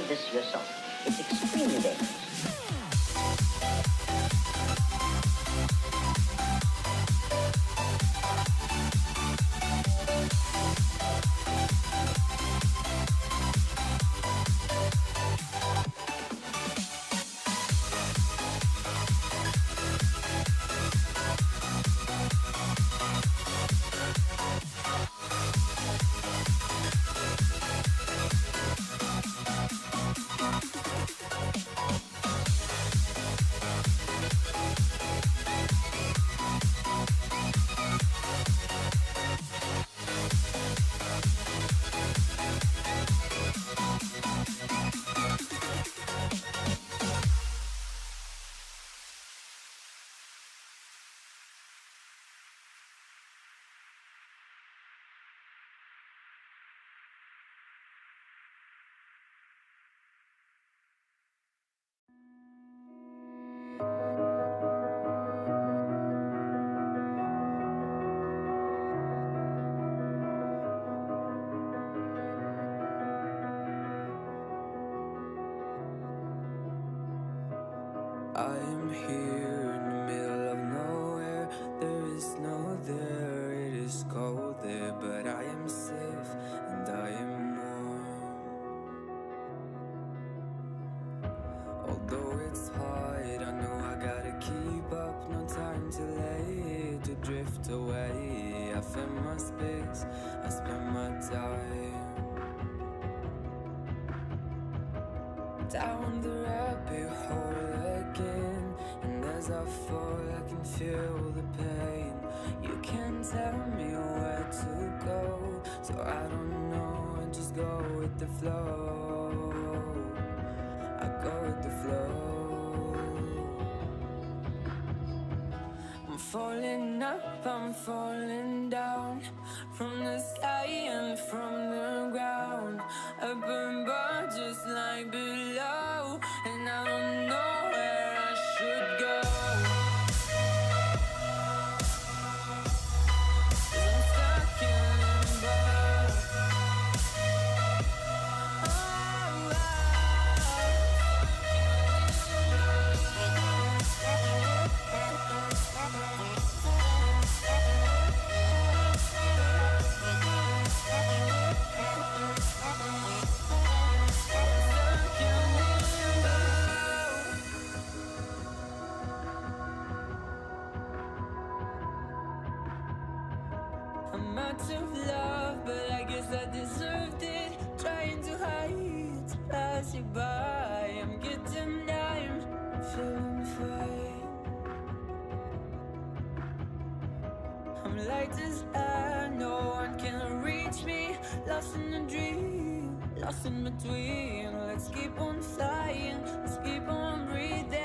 this yourself. It's extremely dangerous. I am here in the middle of nowhere. There is no there, it is cold there, but I am safe and I am warm. Although it's hard, I know I gotta keep up. No time to lay to drift away. I find my space, I spend my time down the rabbit hole again, and as I fall I can feel the pain. You can't tell me where to go, so I don't know, I just go with the flow. I go with the flow. I'm falling up, I'm falling down, from the sky and from the ground. I burn bright just like below, and I don't know where I should go. 'Cause I'm stuck in limbo. I'm out of love, but I guess I deserved it. Trying to hide, to pass you by. I'm getting down, feeling fine. I'm light as air, no one can reach me. Lost in a dream, lost in between. Let's keep on flying, let's keep on breathing.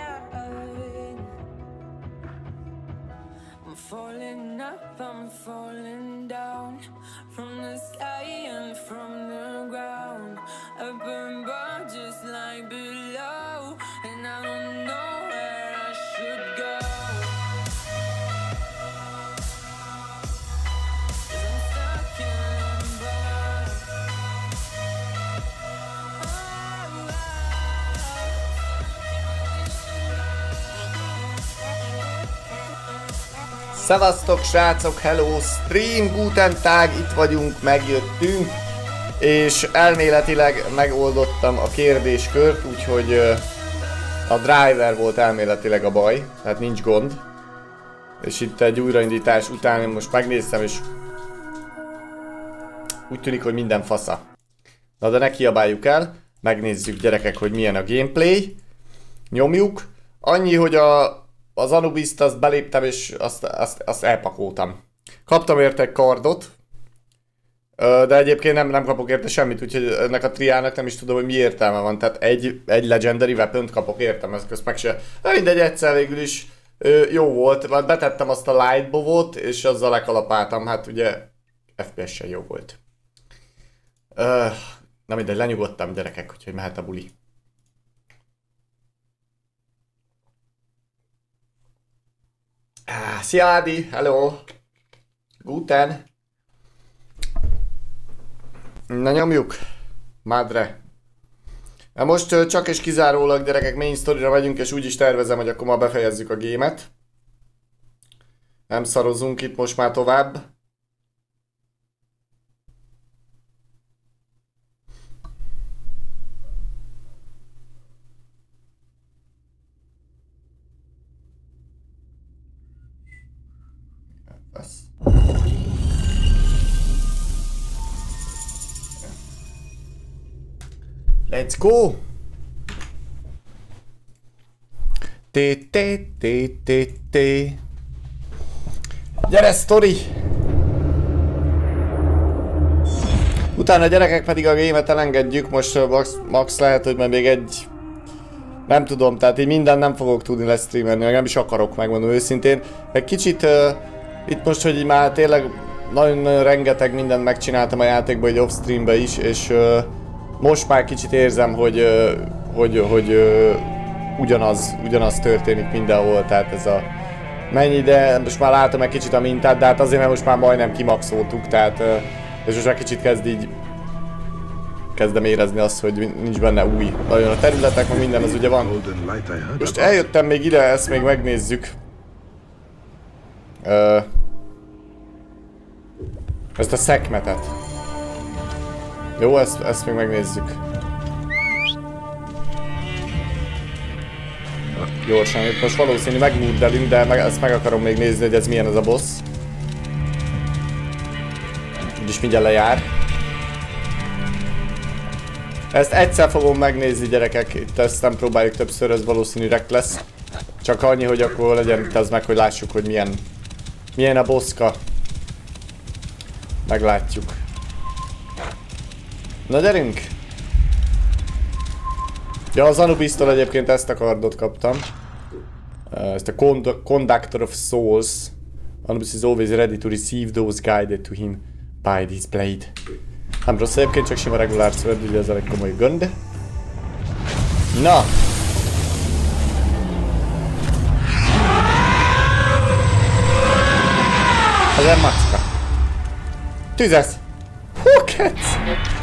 I'm falling up, I'm falling down, from the sky and from the ground. I burn bright just like below, and I don't know where I should go. 'Cause I'm stuck in limbo. Szevasztok srácok, hello, stream, guten tag, itt vagyunk, megjöttünk, és elméletileg megoldottam a kérdéskört, úgyhogy a driver volt elméletileg a baj, tehát nincs gond. És itt egy újraindítás után én most megnéztem, és úgy tűnik, hogy minden fasza. Na de ne kiabáljuk el, megnézzük gyerekek, hogy milyen a gameplay. Nyomjuk. Annyi, hogy az Anubist azt beléptem, és azt elpakoltam. Kaptam érte egy kardot, de egyébként nem kapok érte semmit, úgyhogy ennek a triának nem is tudom, hogy mi értelme van. Tehát egy legendary weapont kapok értem, ez közt meg se. De mindegy, egyszer végül is jó volt. Már betettem azt a light bovot, és azzal lekalapáltam. Hát ugye FPS-en jó volt. Na mindegy, lenyugodtam gyerekek, úgyhogy mehet a buli. Szia Ádi, hello! Guten! Na nyomjuk! Madre! Na most csak és kizárólag gyerekek main story-ra megyünk, és úgy is tervezem, hogy akkor ma befejezzük a gémet. Nem szarozunk itt most már tovább. Let's go! Té. Gyere, sztori! Utána a gyerekek pedig a gémet elengedjük, most max lehet, hogy még egy... Nem tudom, tehát így mindent nem fogok tudni lesztreamelni, meg nem is akarok, megmondom őszintén. Egy kicsit itt most, hogy így már tényleg nagyon rengeteg mindent megcsináltam a játékban, egy off-streambe is, és most már kicsit érzem, hogy ugyanaz történik mindenhol, tehát ez a... Mennyi, de most már látom egy kicsit a mintát, de hát azért, mert most már majdnem kimaxoltuk, tehát... És most már kicsit kezdem érezni azt, hogy nincs benne új. Nagyon a területek, meg minden az ugye van. Most eljöttem még ide, ezt még megnézzük. Ezt a szekmetet. Jó, ezt még megnézzük. Gyorsan, itt most valószínű megmúddelünk, de ezt meg akarom még nézni, hogy ez milyen ez a boss. Úgyis mindjárt lejár. Ezt egyszer fogom megnézni, gyerekek, itt ezt nem próbáljuk többször, ez valószínű rek lesz. Csak annyi, hogy akkor legyen itt az meg, hogy lássuk, hogy milyen a bosszka. Meglátjuk. Na gyerünk! Ja, az Anubis-tól egyébként ezt a kardot kaptam. Ezt a Conductor of Souls. Anubis is always ready to receive those guided to him by this blade. Nem rossz egyébként, csak sima regulár sword, ugye ez a legkomoly gond. Na! Ez egy macska. Tüzesz! Hú, kec!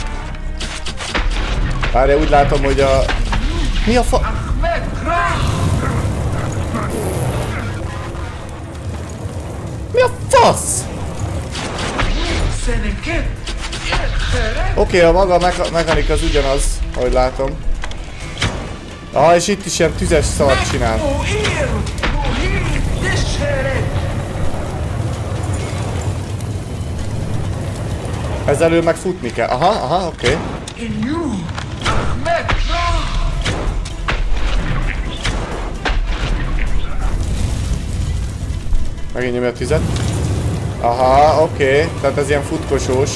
Várja, úgy látom, hogy a... Mi a fa... Mi a fasz? Oké, a maga mechanik az ugyanaz, ahogy látom. Ah, és itt is ilyen tüzes szart csinál. Ezzel ő meg futni kell. Aha, oké. Megint nyomja a tüzet. Aha, oké. Tehát ez ilyen futkosós.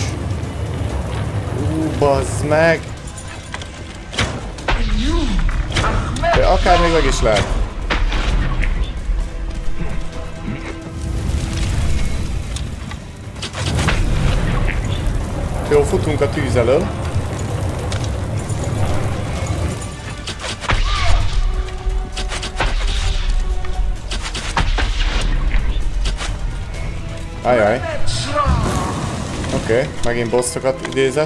Bazd meg! De akár még meg is lehet. Jó, futunk a tűz elől. Ajaj. Oké, megint bosszokat idézett.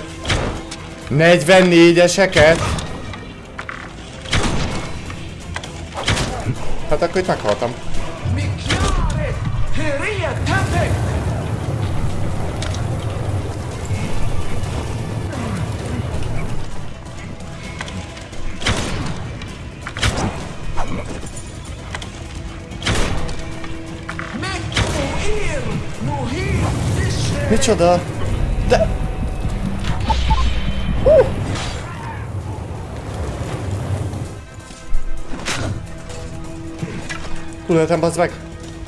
44-eseket? Hát akkor itt meghaltam. Micsoda? De... Túlöltem, bazd meg!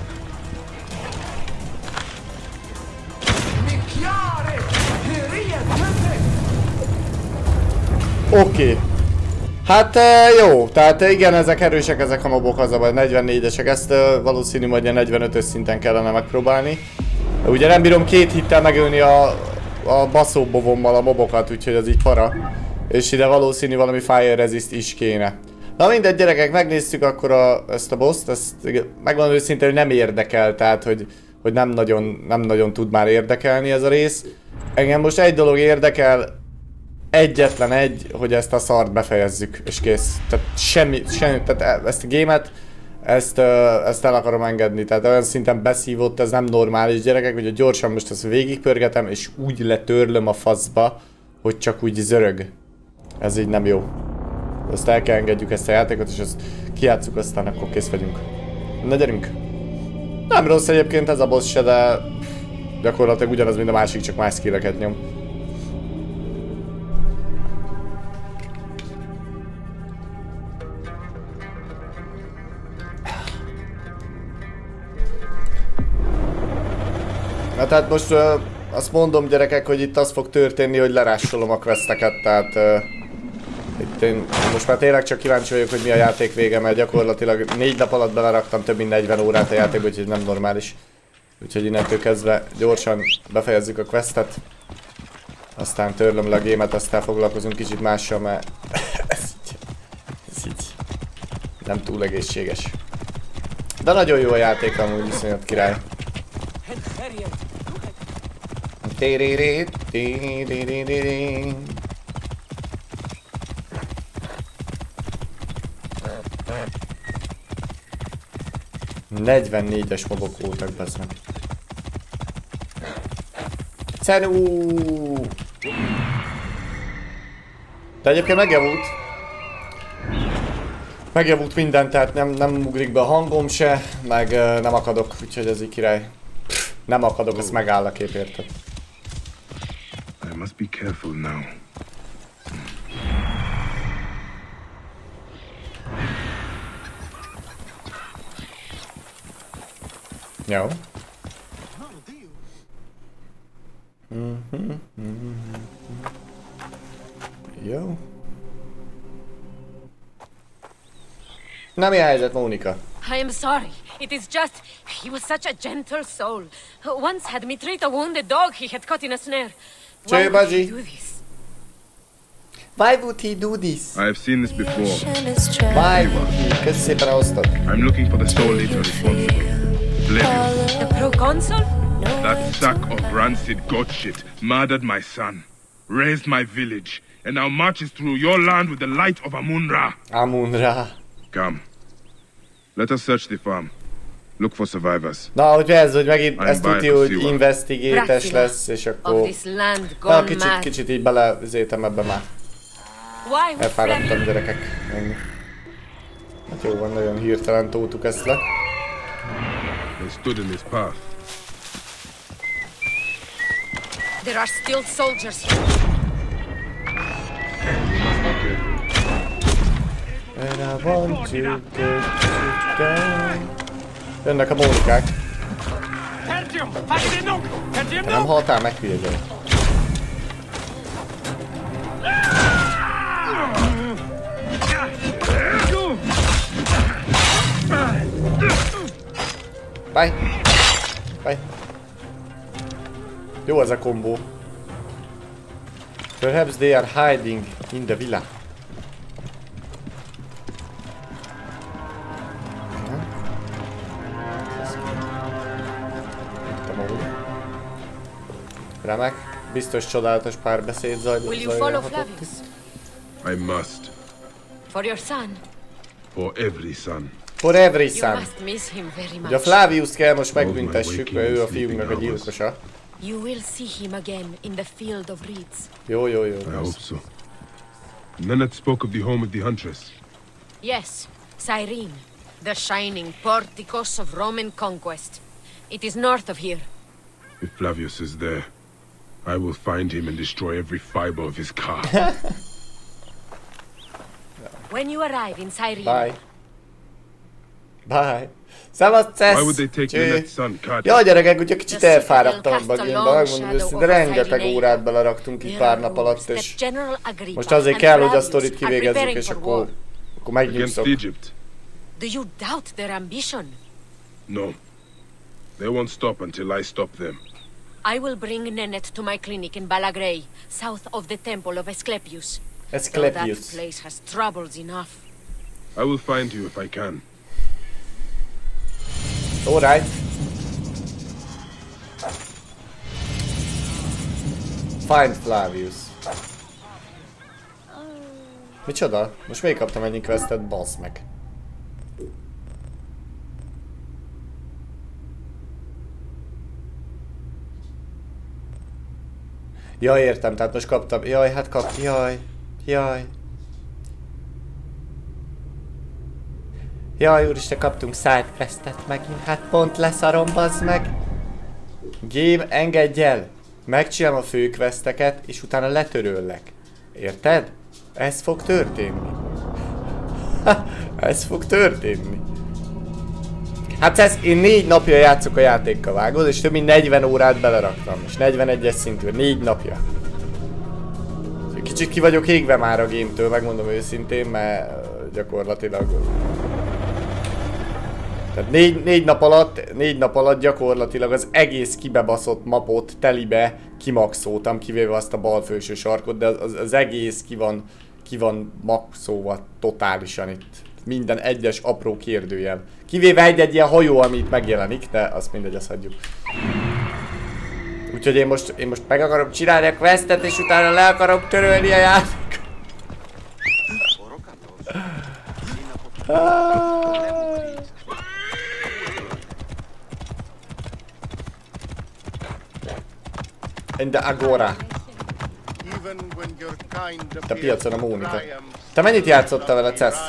Oké. Hát jó, tehát igen, ezek erősek, ezek a mobok, az a baj, 44-esek, ezt valószínű majd ilyen 45-ös szinten kellene megpróbálni. Ugye nem bírom 2 hittel megölni a baszóbovommal a mobokat, úgyhogy az így para. És ide valószínű valami fire resist is kéne. Na mindegy, gyerekek, megnéztük akkor ezt a boss-t, ezt megmondom őszintén, hogy nem érdekel, tehát hogy nem nagyon tud már érdekelni ez a rész. Engem most egy dolog érdekel, egyetlen egy, hogy ezt a szart befejezzük, és kész. Tehát semmi, tehát ezt a gémet, ezt el akarom engedni, tehát olyan szinten beszívott, ez nem normális gyerekek, hogy gyorsan most ezt végigpörgetem, és úgy letörlöm a faszba, hogy csak úgy zörög. Ez így nem jó. Azt el kell engedjük ezt a játékot, és ezt kijátszuk, aztán akkor kész vagyunk. Na gyerünk! Nem rossz egyébként ez a boss se, de gyakorlatilag ugyanaz, mint a másik, csak más skilleket nyom. Na tehát most azt mondom gyerekek, hogy itt az fog történni, hogy lerásolom a questeket, tehát itt én most már tényleg csak kíváncsi vagyok, hogy mi a játék vége, mert gyakorlatilag 4 nap alatt beleraktam több mint 40 órát a játékba, úgyhogy nem normális. Úgyhogy innentől kezdve gyorsan befejezzük a questet. Aztán törlöm le a gémet, aztán foglalkozunk kicsit mással, mert ez így nem túl egészséges. De nagyon jó a játék, amúgy iszonyat király. ...44-es mobok voltak, bazdmeg. Cenú! De egyébként megjavult. Megjavult minden, tehát nem ugrik be a hangom se, meg nem akadok, úgyhogy ez így király. Pff, nem akadok, ez megáll a kép, érted? I must be careful now. Jó. Jó. Na, mi a helyzet, Mónika? I am sorry. It is just... He was such a gentle soul. Once had me treat a wounded dog he had caught in a snare. Why would he do this? Why would he do this? I have seen this before. Why would he? Köszi szépen a osztot. I'm looking for the soul leader responsible. Flavius. The proconsul? That sack of rancid god shit murdered my son, razed my village, and now marches through your land with the light of Amun-Ra. Amun-Ra. Come. Let us search the farm. Look for survivors. Na, hogy ez, hogy megint ezt tudja, hogy investigates lesz, és akkor... Na, kicsit így belezétem ebbe már. Elfáradtam, gyerekek. Ennyi. Hát jó van, nagyon hirtelen tótuk ezt le. They stood in his path. There are still soldiers here. And I want to get you down. Jönnek a Mónikák. Nem haltál meg, hülye gyerek. Bye. Bye. Jó az a kombó. Perhaps they are hiding in the villa. Remek. Biztos csodálatos párbeszéd zajlott. Will you follow Flavius? I must. For your son? For every son. For every You son. must miss him very much. Ugye a Flavius kell most megbüntessük, mert ő a fiúnknak a gyilkosa. You will see him again in the field of reeds. Jó. I hope so. Nennet spoke of the home of the huntress. Yes, Cyrene, the shining porticos of Roman conquest. It is north of here. If Flavius is there, I will find him and destroy every fiber of his car. When you arrive in Cyrene... Bye. Bye. Szevasz, Cesz! Why would they take Nennet's son, Carter? Ja, gyerekek, ugye kicsit elfáradtam abba a gémbe, megmondom őszintén, de rengeteg órát beleraktunk itt pár nap alatt, és most azért kell, hogy a sztorit kivégezzük, és akkor megnyugszok. Against Egypt? Do you doubt their ambition? No. They won't stop until I stop them. I will bring Nennet to my clinic in Balagrey, south of the temple of Asclepius. Though that place has troubles enough. I will find you if I can. Alright. Find Flavius. Micsoda? Most még kaptam ennyi questet, bassz meg. Jaj, értem, tehát most kaptam. Jaj, hát jaj. Jaj, úristen, kaptunk sidequestet megint. Hát pont leszarom, bazd meg. Game, engedj el. Megcsinálom a főquesteket, és utána letöröllek. Érted? Ez fog történni. Ez fog történni. Hát ez, én 4 napja játszok a játékkal, vágod, és több mint 40 órát beleraktam. És 41-es szintű, 4 napja. Kicsit ki vagyok égve már a game-től, megmondom őszintén, mert gyakorlatilag... Tehát 4 nap alatt gyakorlatilag az egész kibebaszott mapot telibe kimaxoltam, kivéve azt a bal felső sarkot, de az egész ki van maxolva totálisan itt. Minden egyes apró kérdőjel. Kivéve egy ilyen hajó, ami itt megjelenik, de azt mindegy, azt hagyjuk. Úgyhogy én most meg akarom csinálni a questet, és utána le akarom törölni a játékot. In the Agora. Te piacon a Mónika. Te mennyit játszottál vele, Cesz?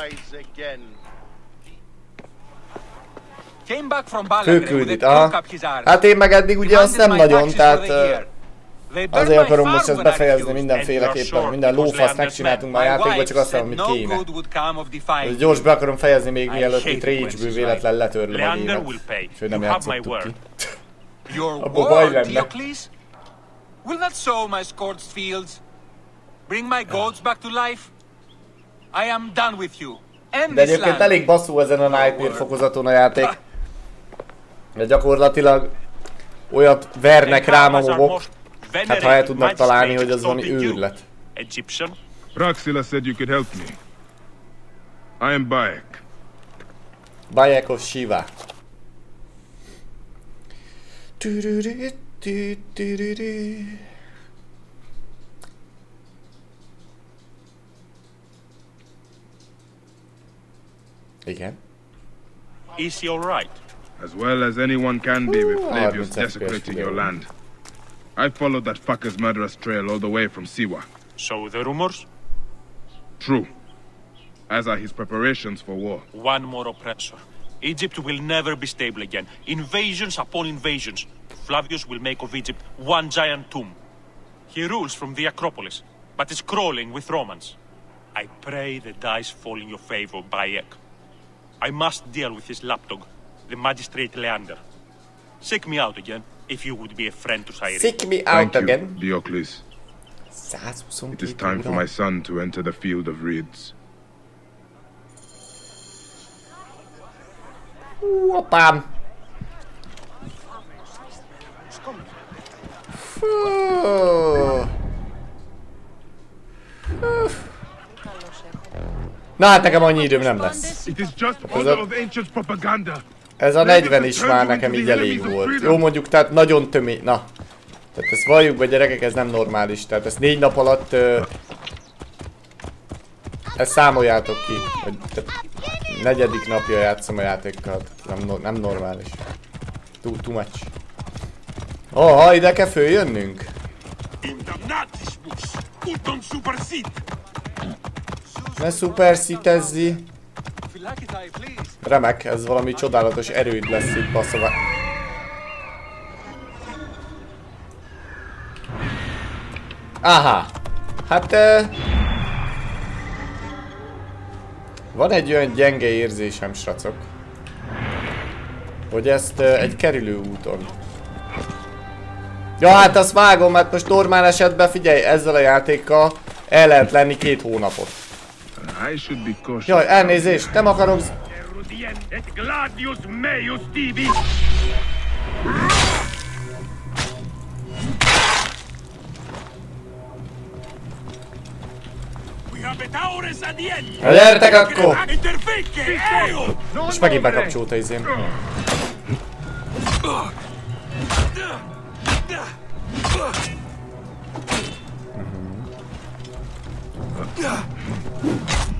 Főküldit, aha. Hát én meg eddig ugye azt nem nagyon, tehát... Azért akarom most ezt befejezni mindenféleképpen, minden lófaszt megcsináltunk már a játékban, csak azt mondom, amit kéne. Gyors be akarom fejezni még mielőtt itt Rage-ből véletlen letörlöm a gémet. Sőt, nem játszottuk ki. Abba baj lenne. Will that sow my scorched fields? Bring my goats back to life? I am done with you. De egyébként elég basszú ezen a Nightmare fokozaton a játék. De gyakorlatilag olyat vernek rám a mobok. Hát ha el tudnak találni, hogy az valami őrület. Praxila said you could help me. I am Bayek. Bayek of Shiva. Igen. Is he all right? As well as anyone can be with Flavius desecrating your land. I followed that fucker's murderous trail all the way from Siwa. So the rumors? True. As are his preparations for war. One more oppressor. Egypt will never be stable again. Invasions upon invasions. Flavius will make of Egypt one giant tomb. He rules from the Acropolis, but is crawling with Romans. I pray the dice fall in your favor, Bayek. I must deal with his lapdog, the magistrate Leander. Seek me out again, if you would be a friend to Cyril. Seek me out again. Thank you, Diocles. It is time for my son to enter the field of reeds. Apám! Na hát nekem annyi időm nem lesz. Ez a 40 is már nekem így elég volt. Jó, mondjuk, tehát nagyon tömény. Na. Tehát ezt valljuk be, gyerekek, ez nem normális. Tehát ezt 4 nap alatt... ezt számoljátok ki. Hogy, negyedik napja játszom a játékkal. Nem normális. Too much. Oh, ide kell följönnünk? Ne szuperszítezzi. Remek, ez valami csodálatos erőd lesz itt, basszova. Aha. Hát... van egy olyan gyenge érzésem, sracok, hogy ezt egy kerülő úton. Ja, hát azt vágom, mert most normál esetben figyelj, ezzel a játékkal el lehet lenni 2 hónapot. Jaj, elnézést, nem akarok... Na gyertek akkor! És megint bekapcsolta izém.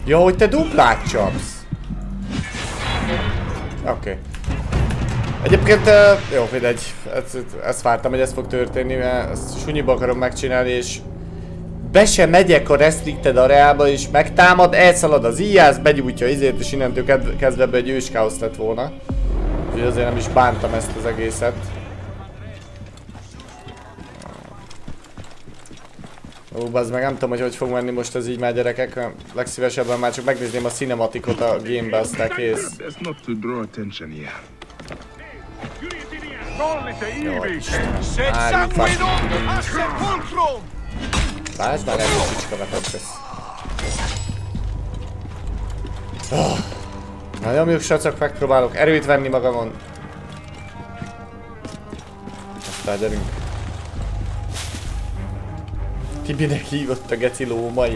Ja, hogy te duplát csapsz. Oké. Egyébként, jó, mindegy. Ezt vártam, hogy ez fog történni, mert ezt sunyiba akarom megcsinálni, és be sem megyek a restricted areába, és megtámad, elszalad az íjász, begyújtja izét, és innentől kezdve egy őskáosz lett volna. Úgyhogy azért nem is bántam ezt az egészet. Ó, bazd meg, nem tudom, hogy fog menni most ez így már, gyerekek. Legszívesebben már csak megnézném a cinematikot a gamebe, aztán kész. Jó, Istenem. Állj, lásd már, ezt a csicska vetettesz. Na nyomjuk, sracok, megpróbálok erőt venni magamon. Aztán gyerünk. Tibinek hívott a geci lómai.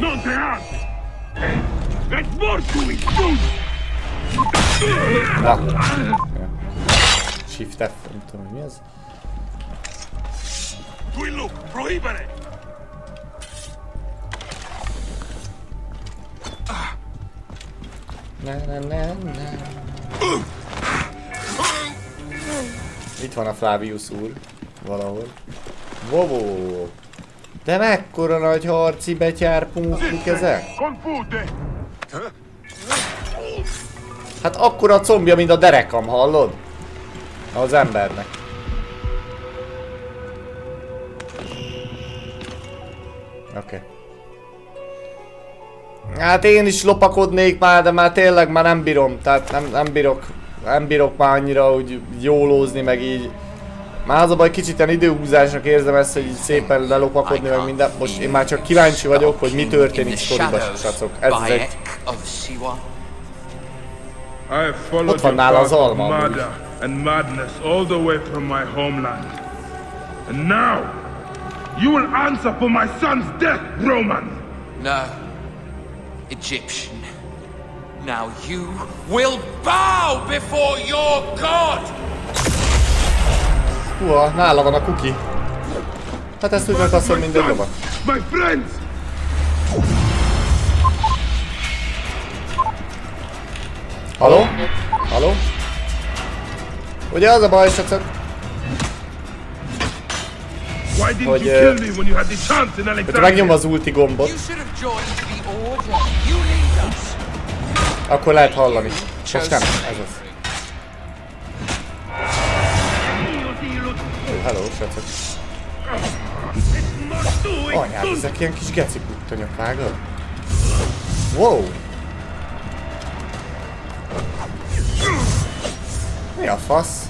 Na. Shift F, nem tudom, hogy mi ez. Itt van a Flavius úr, valahol. Wow. De mekkora nagy harci betyár punktuk ezek? Hát akkora a combja, mint a derekam, hallod? Az embernek. Oké. Hát én is lopakodnék már, de már tényleg már nem bírom. Tehát nem bírok már annyira úgy jólózni, meg így. Már az a baj, kicsit ilyen időhúzásnak érzem ezt, hogy így szépen lelopakodni, meg minden. Most én már csak kíváncsi vagyok, hogy mi történik sztoriba, srácok. Ez az egy... Ott van nála az alma. And madness all the way from my homeland. And now, you will answer for my son's death, Roman! No, Egyptian. Now you will bow before your god! Húha, nála van a kuki. Hát ezt úgy megpasszol minden jobban. My friends! Haló? Haló? Ugye az a baj, srácok? Hogy megnyom az ulti gombot, akkor lehet hallani. Most nem, ez az. Hello, srácok. Anyád, ezek ilyen kis geci puttonyok, vágod? Wow! Mi a fasz?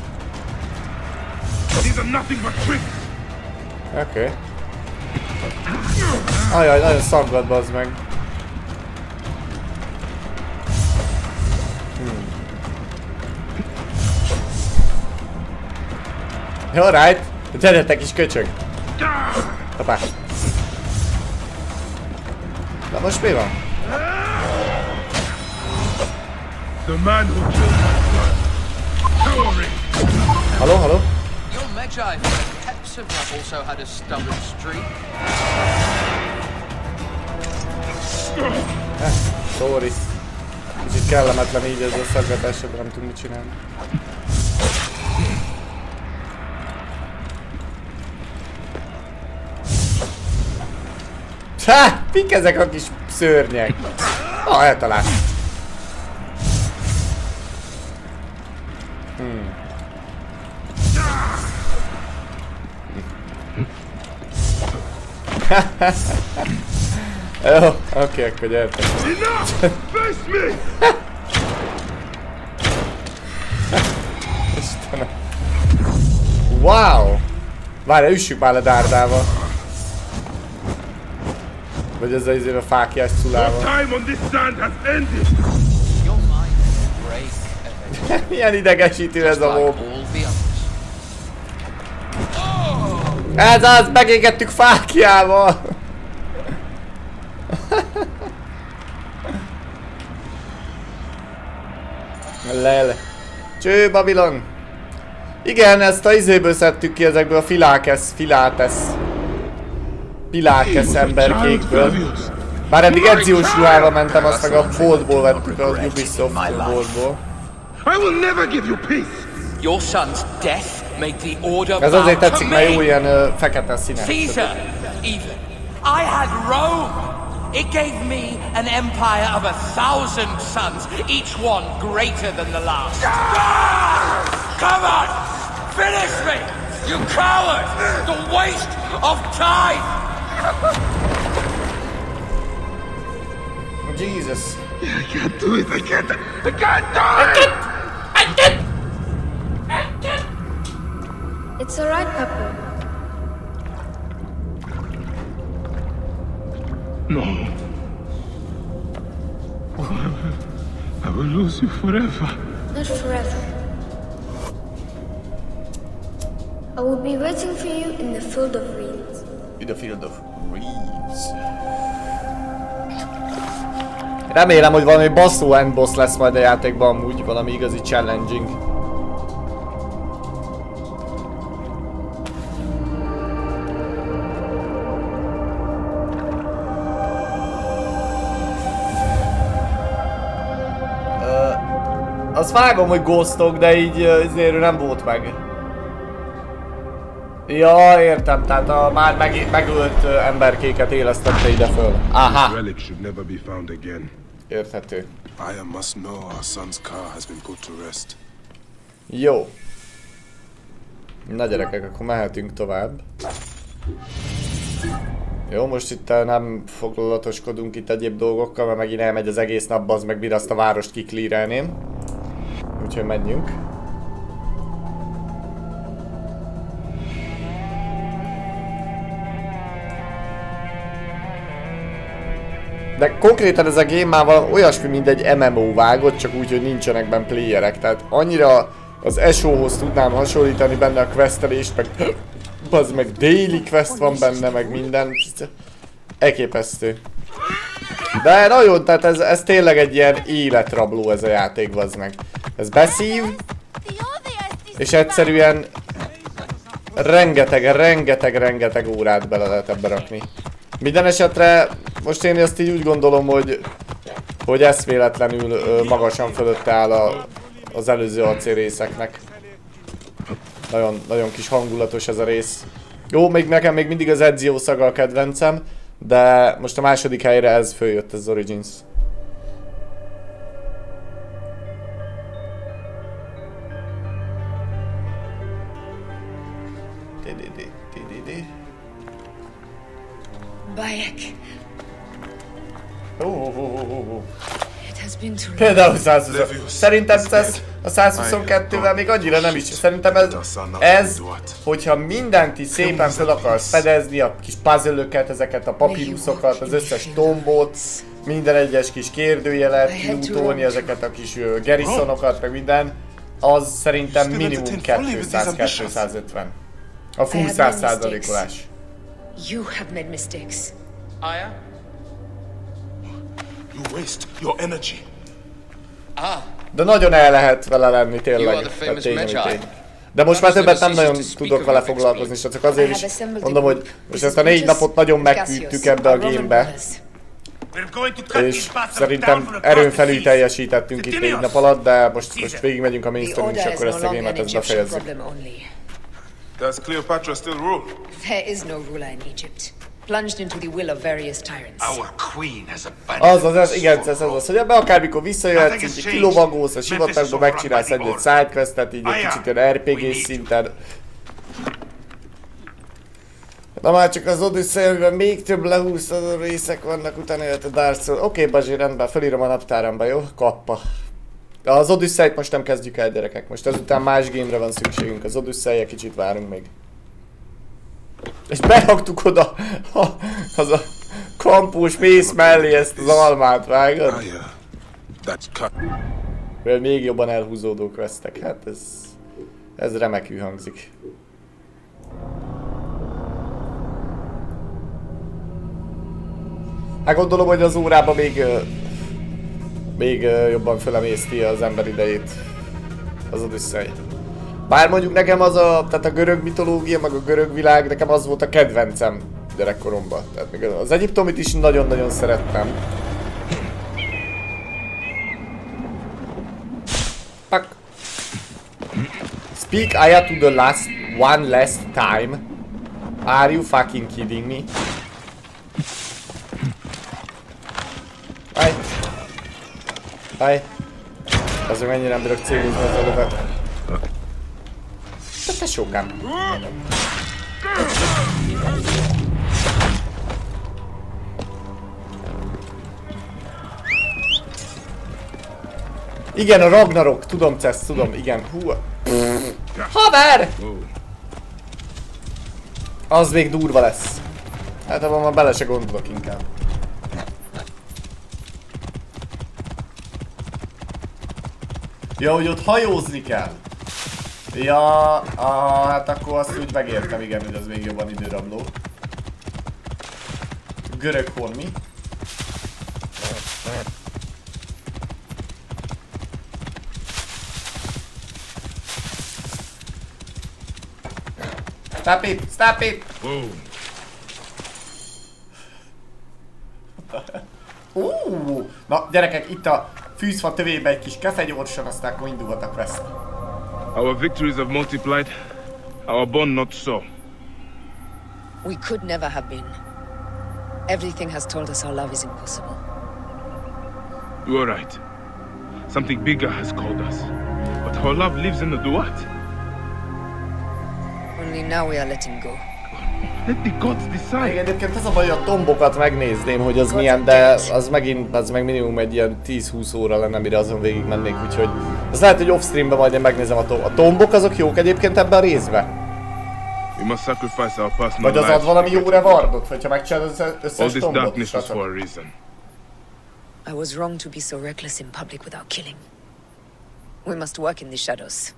Oké. Ajaj, nagyon szaggat, bazd meg. Jó, right. Gyere, kis köcsög. Hoppá. Na most mi van? Haló, haló? Sorry. Kicsit kellemetlen így ez a szaggatás, de nem tudunk mit csinálni. Ha! Mik ezek a kis szörnyek? Eltalált. Jó, oké, akkor gyertek. Istenem. Wow! Várj, üssük már le dárdával. Vagy ezzel izével a fákjás szulával. Milyen idegesítő ez a mob. Ez az, megégettük fákjával! Lele. Cső, Babilon! Igen, ezt a izéből szedtük ki, ezekből a Pilákesz emberkékből. Bár eddig Eziós ruhával mentem, azt meg a boltból vettük, a Ubisoft boltból. I will never give you peace. Your son's death made the order Ez azért bow to tetszik, mert jó me. ilyen fekete színes. Caesar, even. I had Rome. It gave me an empire of 1,000 sons, each one greater than the last. Come on! Finish me! You coward! The waste of time! Jesus. I can't do it. I can't do it. It's alright, Papa. No. I will lose you forever. Not forever. I will be waiting for you in the field of reeds. In the field of reeds. Remélem, hogy valami basszó endboss lesz majd a játékban amúgy, valami igazi challenging. Azt vágom, hogy ghostok, de így ezért nem volt meg. Ja, értem, tehát a már megölt emberkéket élesztette ide föl. Aha. Érthető. Aya must know our son's car has been put to rest. Jó. Na gyerekek, akkor mehetünk tovább. Jó, most itt nem foglalatoskodunk itt egyéb dolgokkal, mert megint elmegy az egész nap, az meg mire azt a várost kiklírelném. Úgyhogy menjünk. De konkrétan ez a game már olyasmi, mint egy MMO vágott, csak úgy, hogy nincsenek benne playerek. Tehát annyira az SO-hoz tudnám hasonlítani benne a questelést, meg bazd meg daily quest van benne, meg minden. Elképesztő. De nagyon, tehát ez tényleg egy ilyen életrabló ez a játék, bazd meg. Ez beszív, és egyszerűen rengeteg órát bele lehet ebbe rakni. Minden esetre most én ezt így úgy gondolom, hogy eszméletlenül magasan fölötte áll az előző AC részeknek. Nagyon kis hangulatos ez a rész. Jó, nekem még mindig az Ezio szaga a kedvencem, de most a második helyre ez följött, ez az Origins. Bayek. Például 120. Szerintem a 122-vel még annyira nem is. Szerintem ez, hogyha mindent is szépen fel akarsz fedezni, a kis puzzle-öket, ezeket a papíruszokat, az összes tombot, minden egyes kis kérdőjelet, kiútolni ezeket a kis garrisonokat, meg minden, az szerintem minimum 200-250. A full 100%-olás. You have made mistakes. Aya? You waste your energy. De nagyon el lehet vele lenni tényleg. De most már többet nem nagyon tudok vele foglalkozni, csak azért is mondom, hogy most ezt a 4 napot nagyon megküldtük ebbe a gamebe. És szerintem erőn felül teljesítettünk itt 4 nap alatt, de most végigmegyünk a main story-n, és akkor ezt a gémet ezt befejezzük. Does Cleopatra still rule? There is no ruler in Egypt. Plunged into the will of various tyrants. Our queen has abandoned Az, igen, ez az, hogy ebbe akármikor visszajöhetsz, így kilovagolsz a sivatagba, megcsinálsz egy sidequestet, így egy kicsit ilyen RPG szinten. Na már csak az Odyssey-ben még több lehúztad részek vannak, utána jött a Dark Souls. Oké, Bazsi, rendben, felírom a naptáramba, jó? Kappa. Az Odyssey-t most nem kezdjük el, gyerekek. Most ezután más game-re van szükségünk. Az Odyssey-je kicsit várunk még. És beraktuk oda az a kampós mész mellé ezt az almát, vágod? Még jobban elhúzódó questek. Hát ez remekül hangzik. Hát gondolom, hogy az órában még jobban fölemészti az ember idejét az Odyssey. Bár mondjuk nekem tehát a görög mitológia, meg a görög világ, nekem az volt a kedvencem gyerekkoromban. Tehát még az Egyiptomit is nagyon-nagyon szerettem. Pak. Speak Aya to the last one last time. Are you fucking kidding me? Bye. Bye. Azért mennyire nem bírok célozni az elővet. Te sokám. Igen, a Ragnarok, tudom Cesz, tudom, igen. Hú. Haver! Az még durva lesz. Hát abban már bele se gondolok inkább. Ja, hogy ott hajózni kell. Ja, hát akkor azt úgy megértem, igen, hogy az még jobban időrabló. Görög hormi. Stop it! Stop it! Na gyerekek, itt a fűzfa tövébe egy kis kefe gyorsan, aztán akkor indulhat a quest. Our victories have multiplied, our bond not so. We could never have been. Everything has told us our love is impossible. You are right. Something bigger has called us. But our love lives in the Duat. Only now we are letting go. Let the gods decide. Egyébként az a baj, a tombokat megnézném, hogy az milyen, de az megint, az meg minimum egy ilyen 10-20 óra lenne, mire azon végig mennék, úgyhogy az lehet, hogy off-streamben majd én megnézem a tombok, azok jók egyébként ebben a részben? We must sacrifice our personal vagy az ad valami jó rewardot, hogyha megcsinálod az összes tombot? I was wrong to be so reckless in public without killing. We must work in the shadows.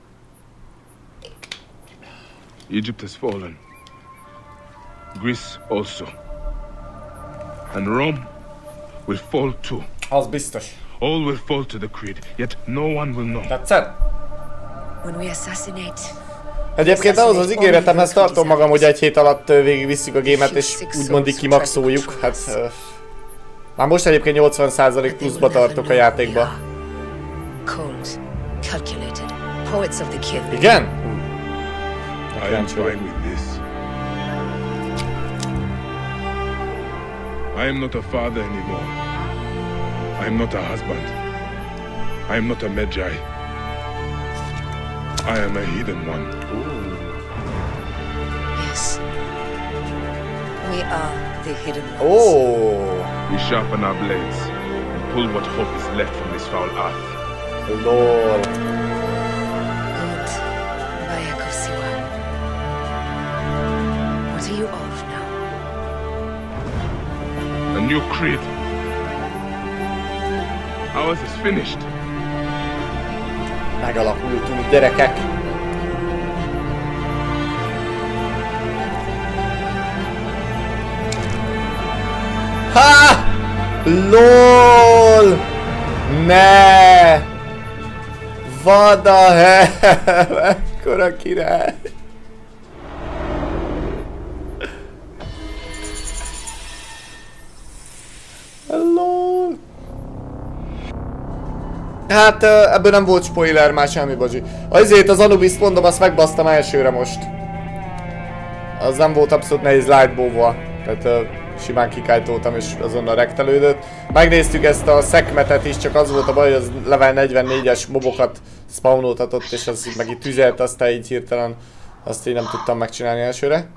Egypt has fallen. Greece also. And Rome will fall too. Az biztos. All will fall to the creed, yet no one will know. Tetszett? When we assassinate. Egyébként ahhoz az ígéretemhez tartom magam, hogy egy hét alatt végigvisszük a gémet és úgymond így kimaxoljuk. Hát... már most egyébként 80% pluszba tartok a játékba. Igen? I am fine with this. I am not a father anymore. I am not a husband. I am not a Magi. I am a hidden one. Yes. We are the hidden ones. Oh. We sharpen our blades and pull what hope is left from this foul earth. Lord. Good. Bayek of Siwa. What are you of now? A new creed. Ours is finished. Megalakultunk, gyerekek. Ha! LOL! Ne! What the hell? Ekkora király! LOL! Hát ebből nem volt spoiler, már semmi bocsi. Azért az Anubis mondom, azt megbasztam elsőre most. Az nem volt abszolút nehéz lightbow-val. Tehát simán kikájtoltam és azonnal rektelődött. Megnéztük ezt a szekmetet is, csak az volt a baj, hogy az level 44-es mobokat spawnoltatott, és az meg itt tüzelt, aztán így hirtelen azt így nem tudtam megcsinálni elsőre.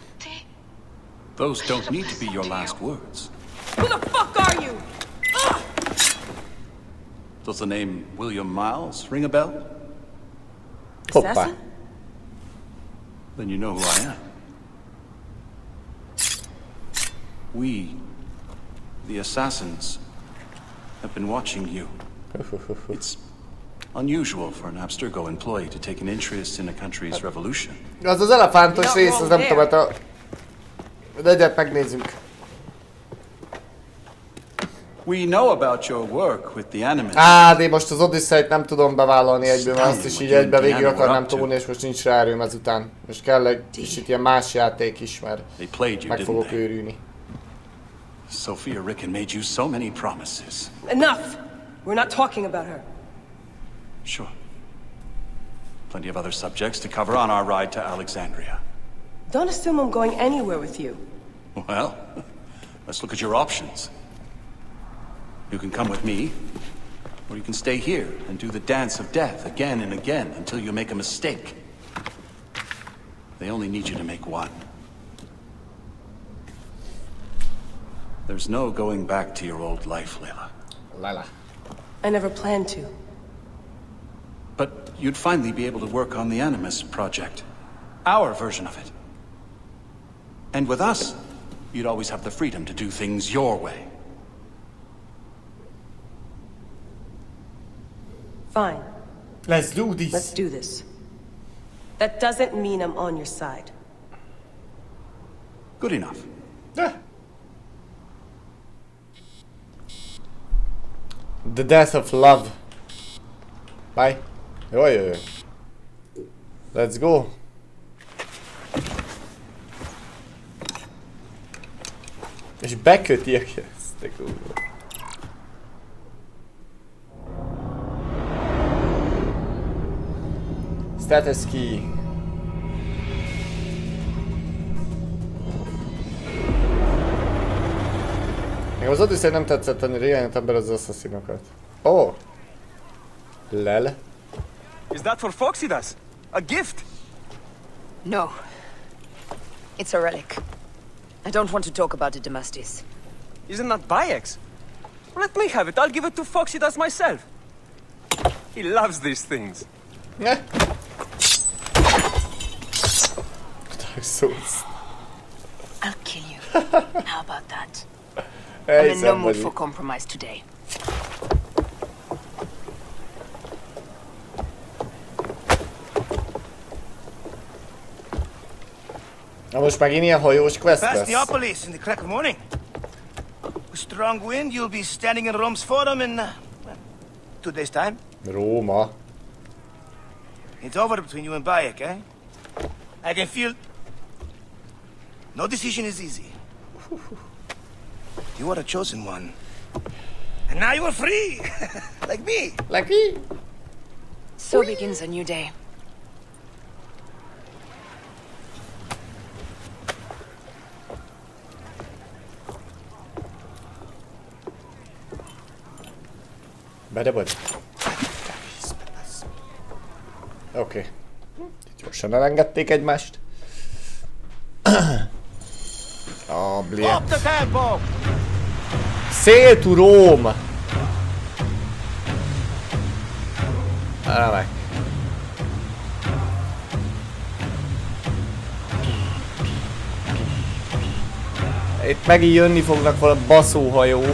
Those don't need to be your last words. Who the fuck are you? Does the name William Miles ring a bell? Assassin? Then you know who I am. We, the assassins, have been watching you. It's unusual for an Abstergo employee to take an interest in a country's revolution. Az elefántos rész, az nem tudom, hát de egyet megnézzünk. We know about your work with the Animus. De most az Odyssey-t nem tudom bevállalni egyből, mert azt is így egybe végig akarnám tolni, és most nincs rá erőm ezután. Most kell egy kicsit ilyen más játék is, mert meg fogok őrülni. Sophia Ricken made you so many promises. Enough! We're not talking about her. Sure. Plenty of other subjects to cover on our ride to Alexandria. Don't assume I'm going anywhere with you. Well, let's look at your options. You can come with me, or you can stay here and do the dance of death again and again until you make a mistake. They only need you to make one. There's no going back to your old life, Layla. Layla. I never planned to. But you'd finally be able to work on the Animus project. Our version of it. And with us, you'd always have the freedom to do things your way. Fine. Let's do this. Let's do this. That doesn't mean I'm on your side. Good enough. The death of love. Bye. Jaj. Let's go. És beköti a kezdtek úrra. Status key. Még az Odyssey nem tetszett annyira, irányított be az assassinokat. Oh! Lel. Is that for Phoxidas? A gift? No. It's a relic. I don't want to talk about it, Damastis. Isn't that Bayek's? Let me have it. I'll give it to Phoxidas myself. He loves these things. Yeah. Dark Souls. I'll kill you. How about that? Hey, I'm in no mood for compromise today. Na most megint ilyen hajós quest Past lesz. Neapolis in the crack of morning. With strong wind, you'll be standing in Rome's forum in 2 days' time. Róma. It's over between you and Bayek, eh? I can feel... No decision is easy. You are a chosen one. And now you are free! Like me! Like me! So begins a new day. Bede vagy? Oké. Gyorsan elengedték egymást. Blia. Sail to Rome! Remek. Itt megint jönni fognak valami baszóhajó.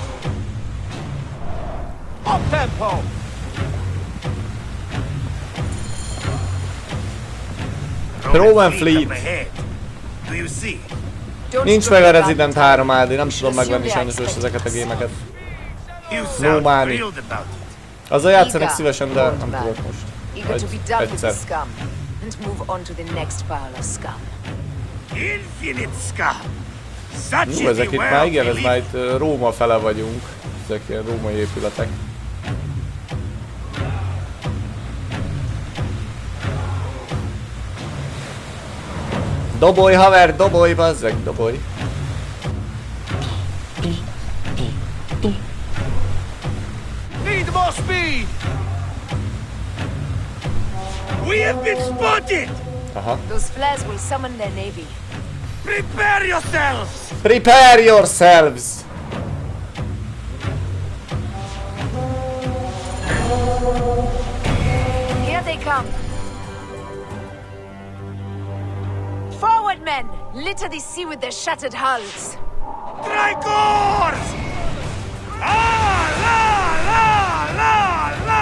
Up tempo! Roman Fleet. Do you see? Nincs meg a Resident 3 AD, nem tudom megvenni sajnos ezeket a gémeket. No money. Azzal játszanak szívesen, de nem tudok most. Vagy egyszer. Ezek itt már igen, ez már itt Róma fele vagyunk. Ezek ilyen római épületek. Doboly haver, doboly, bazzeg, doboly. Need more speed! We have been spotted! Those flares will summon their navy. Prepare yourselves! Prepare yourselves! Here they come. Forward, men! Litter the sea with their shattered hulls. Tricors! Ah, la, la, la, la!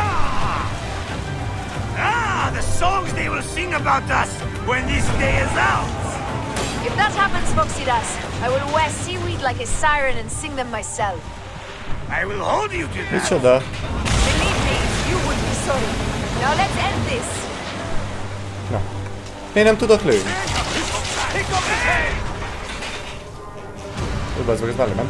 Ah, the songs they will sing about us when this day is out! If that happens, Phoxidas, I will wear seaweed like a siren and sing them myself. I will hold you to that. Micsoda? Na. Miért nem tudok lőni? Úgy bazd meg, ez velem, nem?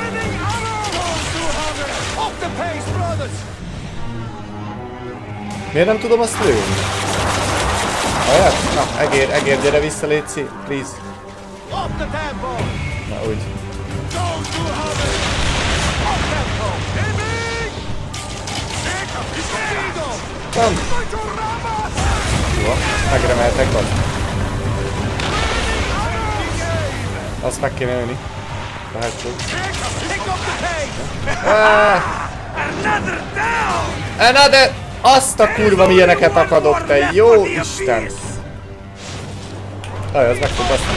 Miért nem tudom azt lőni? Aját? Na, egér, gyere vissza, légy please. Na, úgy. Van! Jó, megremeltek, az. Azt meg kéne ölni. Lehetőleg. Another! Azt a kurva milyeneket akadok, te jó Isten! Aj, az meg fog baszni.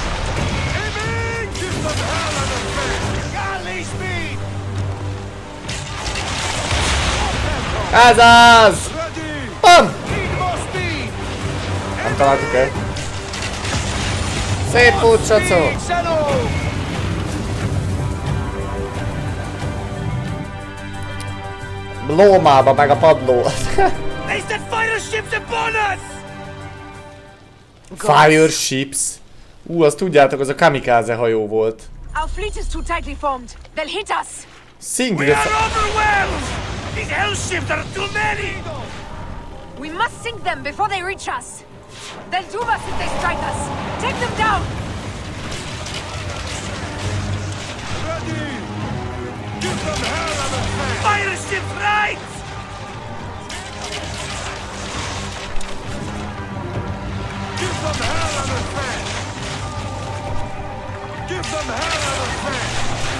Ez az! Bam! Nem találtuk el. Szép út, srácok! Lómába, meg a padló. Fire ships? Azt tudjátok, az a kamikaze hajó volt. Our fleet is too tightly formed. They'll hit us. Sing We are overwhelmed! These hell ships are too many! We must sink them before they reach us. They'll do us if they strike us. Take them down! Ready! Give them hell on the fan! Fire ships right! Give them hell on the fan! Give them hell on the fan!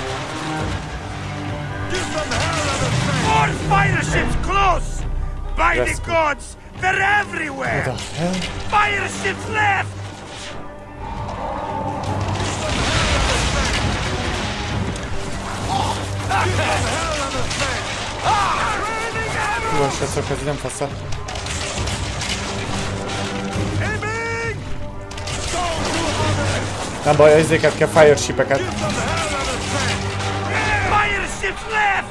Give them hell on the fan! More fire ships close! By the gods, they're everywhere! What the hell? Fire ships left! Jó, srácok, ez nem fasza. Nem baj, ezeket kell, fire shipeket. Fire ships left!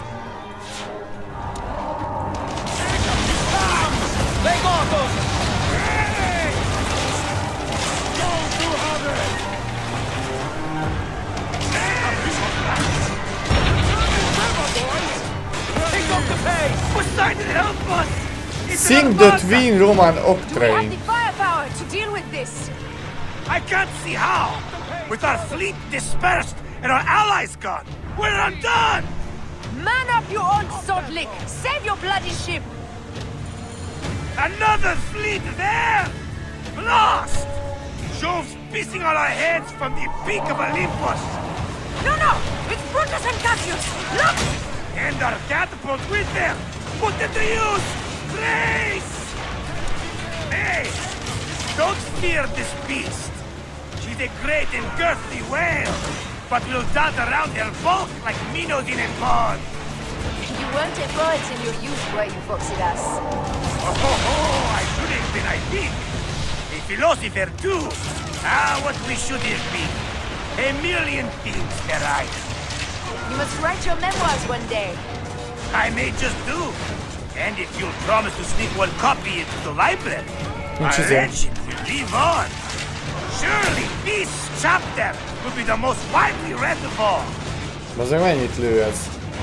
Sing the Twin Roman Octrane. We have the firepower to deal with this. I can't see how. With our fleet dispersed and our allies gone, we're undone. Man up, you old salt lick. Save your bloody ship. Another fleet there! Lost! Jove's pissing on our heads from the peak of Olympus! No! It's Brutus and Cassius! Look! And our catapult with them! Put it to use! Grace! Hey! Don't fear this beast! She's a great and girthy whale, but will dart around her bulk like minnows in a pond! You weren't a poet in your youth, were you, Foxidas? Oh, I should have been, I think. A philosopher, too. Ah, what we should have been. A million things, Arise. You must write your memoirs one day. I may just do. And if you'll promise to sneak one copy into the library, our legend will live on. Surely this chapter will be the most widely read of all. Azért mennyit lő ez?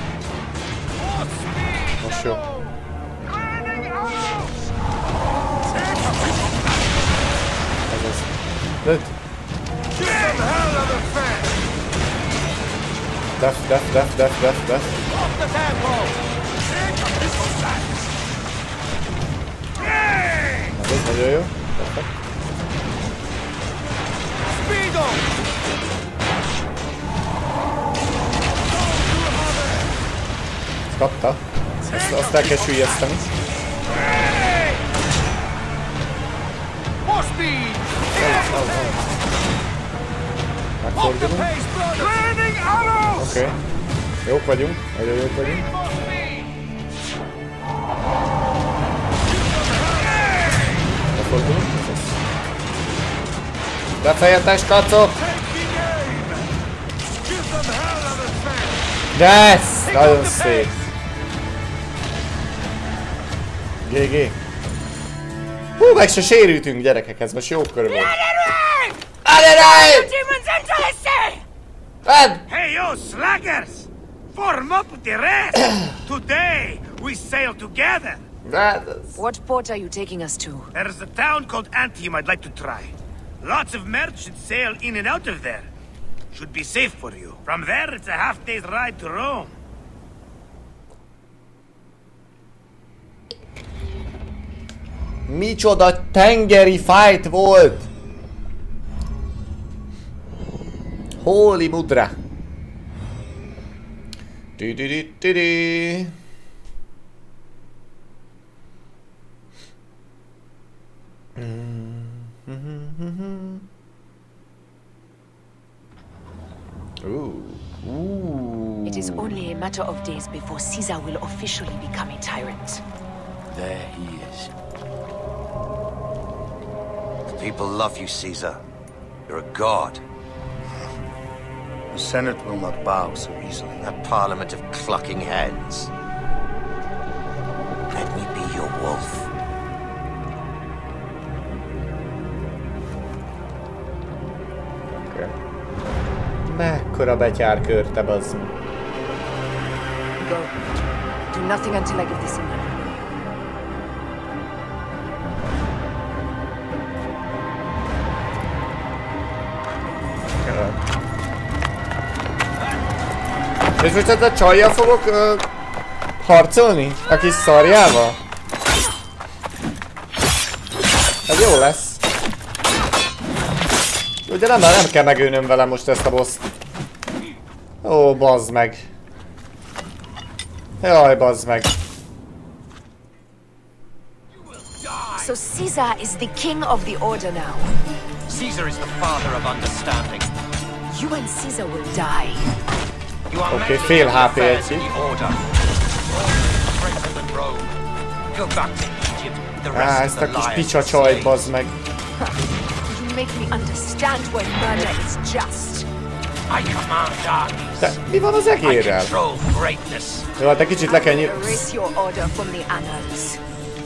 Most jó. Ez az. Lőtt! Def. Ez nagyon jó. Perfekt. Kapta. Azt el kell süllyeszteni. Megfordulunk. Oké. Jók vagyunk. Nagyon jók vagyunk. Megfordulunk. Befejetes, kacok! Yes! Nagyon szép. GG. Hú, meg se sérültünk, gyerekek, ez most jó körülbelül. Hey, you slackers! Form up with the rest! Today, we sail together! What port are you taking us to? There's a town called Antium I'd like to try. Lots of merchants sail in and out of there. Should be safe for you. From there, it's a half-day's ride to Rome. Micsoda tengeri fight volt! Holy mudra! It is only a matter of days before Caesar will officially become a tyrant. There he is. The people love you, Caesar. You're a god. The Senate will not bow so easily. A parliament of clucking hens. Let me be your wolf. Mekkora betyárkörte, bazd. Go. Do nothing until I give the signal. És most ezt a csajjal fogok harcolni? A kis szarjával? Ez jó lesz. Ugye nem kell megölnöm vele most ezt a boss-t. Ó, bazd meg. Jaj, bazd meg. So Caesar is the king of the order now. Caesar is the father of understanding. You and Caesar will die. Oké, fél HP egy. Á, ezt a kis picsa csajt, bazd meg. You make me understand when murder is just. I command armies. De mi van az egérrel? Jó, hát egy kicsit le kell Erase your order from the annals.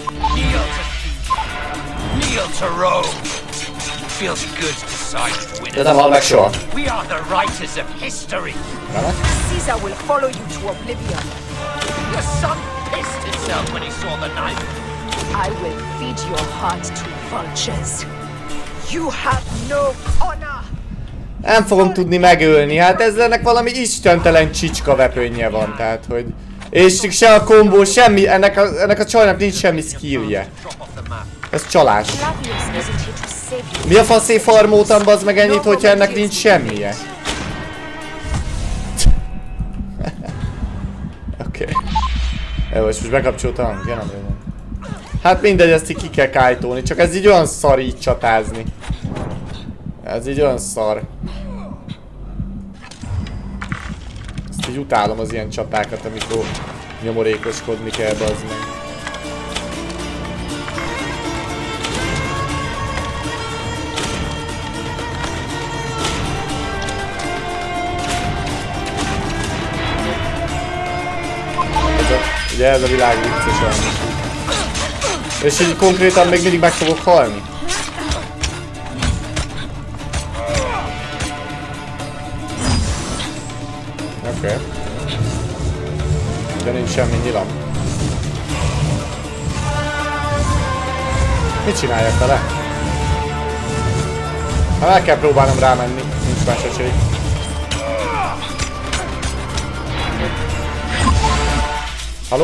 Kneel to Rome. Feels good to side winners. De nem hal meg soha. We are the writers of history. Caesar will follow you to oblivion. Your son pissed himself when he saw the knife. I will feed your heart to vultures. You have no honor. Nem fogom tudni megölni, hát ez ennek valami istentelen csicska vepőnje van, tehát hogy... És se a kombó, semmi, ennek a csajnak nincs semmi skillje. Ez csalás. Mi a faszé farmoltam, bazd meg ennyit, hogyha ennek nincs semmije? Oké. Jó, és most bekapcsolta a hangja, nem jó. Hát mindegy, ezt így ki kell kájtolni, csak ez így olyan szar így csatázni. Ez így olyan szar. Ezt így utálom az ilyen csatákat, amikor nyomorékoskodni kell, bazd meg. Ugye ez a világ vicces olyan. És így konkrétan még mindig meg fogok halni. Oké. De nincs semmi nyilam. Mit csináljak vele? Hát el kell próbálnom rámenni, nincs más esély. Halló?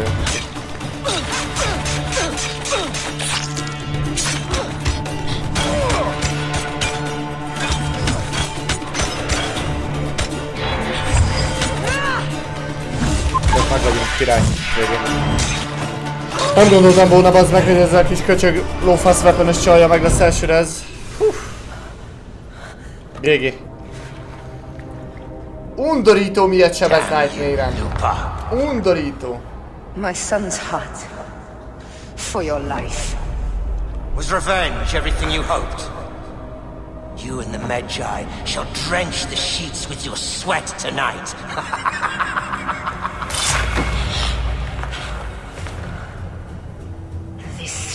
Meg vagyunk, király. Végén. Nem gondoltam volna, bazd meg, hogy ezzel a kis köcsög lófasz weapon-ös csalja meg lesz elsőre ez. GG. Undorító miért sebez Nightmare-en. Undorító. My son's heart. For your life. Was revenge everything you hoped? You and the Magi shall drench the sheets with your sweat tonight.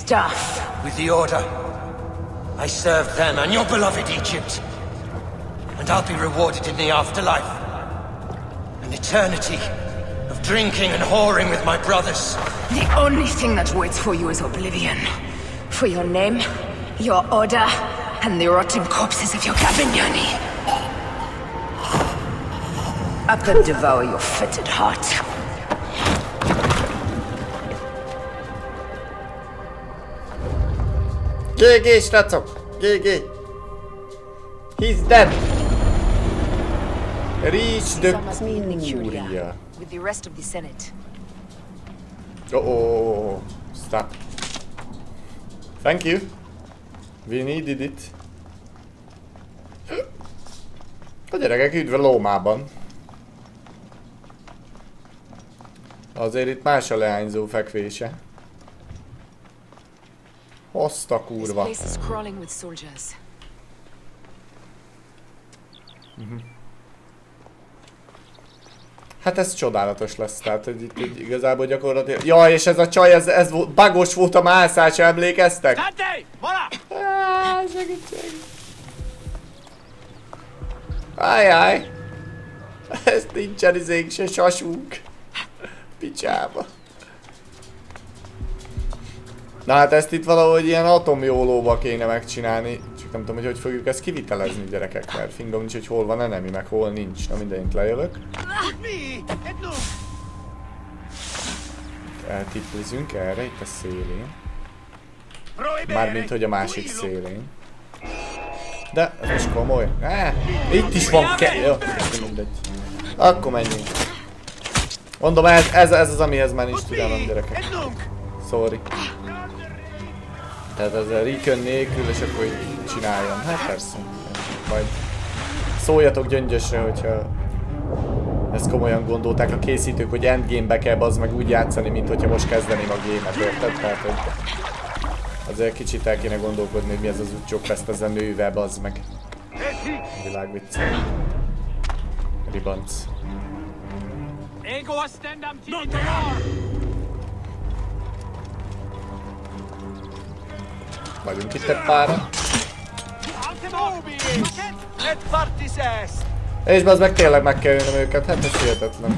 stuff. With the Order, I served then on your beloved Egypt. And I'll be rewarded in the afterlife. An eternity of drinking and whoring with my brothers. The only thing that waits for you is oblivion. For your name, your order, and the rotting corpses of your Gabignani. Up and devour your fetid heart. GG, srácok! GG! He's dead! Reach the Curia. With the rest of the Senate. Oh, stop. Thank you. We needed it. A gyerekek üdv Lómában. Azért itt más a leányzó fekvése. Hozta kurva. Hát ez csodálatos lesz, tehát hogy itt igazából gyakorlatilag... Jaj, és ez a csaj, ez bugos volt a mászás, emlékeztek? Segítség! Ajjaj! Ez nincsen izénk se sasunk. Picsába. Na hát ezt itt valahogy ilyen atomjólóba kéne megcsinálni. Csak nem tudom, hogy fogjuk ezt kivitelezni, gyerekek, mert fingom nincs, hogy hol van enemi, meg hol nincs. Na mindenit lejövök. Eltiplizünk erre, itt a szélén. Mármint, hogy a másik szélén. De ez is komoly. Itt is van jó, mindegy. Akkor menjünk. Mondom, ez az, amihez már nincs türelmem, gyerekek. Sorry. Tehát ez a recon nélkül, és akkor így csináljam. Hát persze. Majd szóljatok Gyöngyösre, hogyha ezt komolyan gondolták a készítők, hogy endgame-be kell bazd meg úgy játszani, mint hogyha most kezdeném a gémet, érted? Tehát, hogy azért kicsit el kéne gondolkodni, hogy mi ez az útcsókfest ezzel nővel bazd meg. Világvicc. Ribanc. Vagyunk itt egy pára. És bazd meg tényleg meg kell jönnöm őket, hát ez hihetetlen.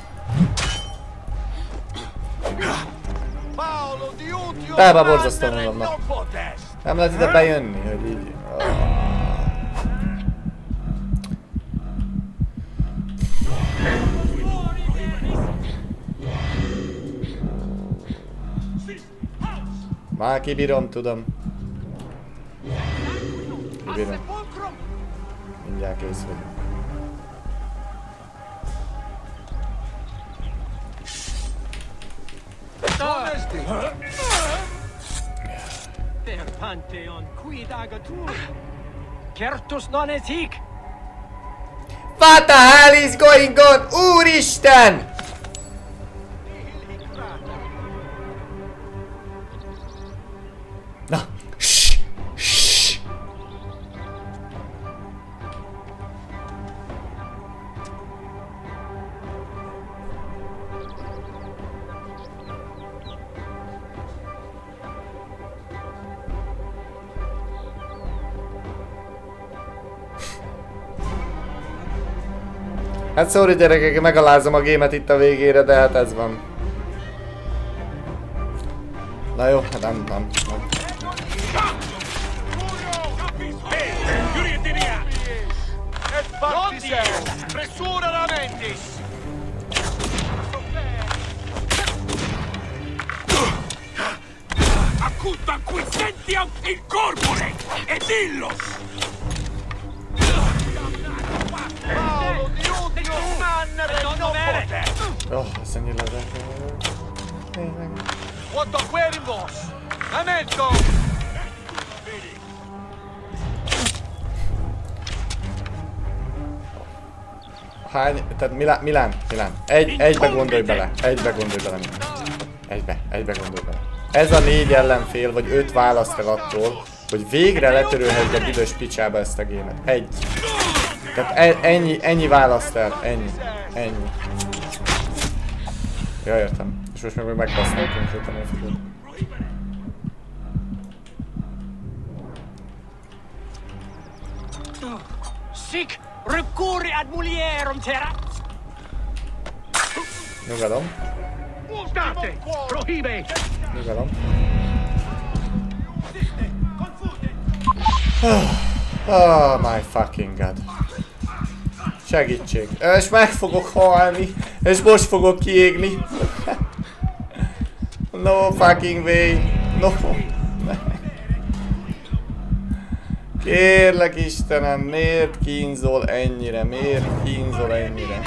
Tává borzasztóan vannak. Nem lehet ide bejönni, hogy így... Már kibírom, tudom. Kibírom. Mindjárt kész vagyok. What the hell is going on? Úristen! Na, shh, shh. Hát sorry gyerekek, megalázom a gémet itt a végére, de hát ez van. Na jó, nem. Pressura la mentis! Acutta quisentiam il corpore e dillos! Paolo di Udio mannere non poter! Oh, segni la What the queribos! Lamento! Hány? Tehát Milán. Egybe gondolj bele. Egybe gondolj bele. Ez a 4 ellenfél, vagy 5 választ el attól, hogy végre letörölhetjük a büdös picsába ezt a gémet. Egy. Tehát ennyi választ el. Ennyi. Ja, értem. És most meg megbasznak konkrétan a figurát. Sic recurri ad mulierum terra. Nyugalom. Nyugalom. Oh my fucking god. Segítség. És meg fogok halni. És most fogok kiégni. No fucking way. No. Kérlek Istenem, miért kínzol ennyire? Miért kínzol ennyire?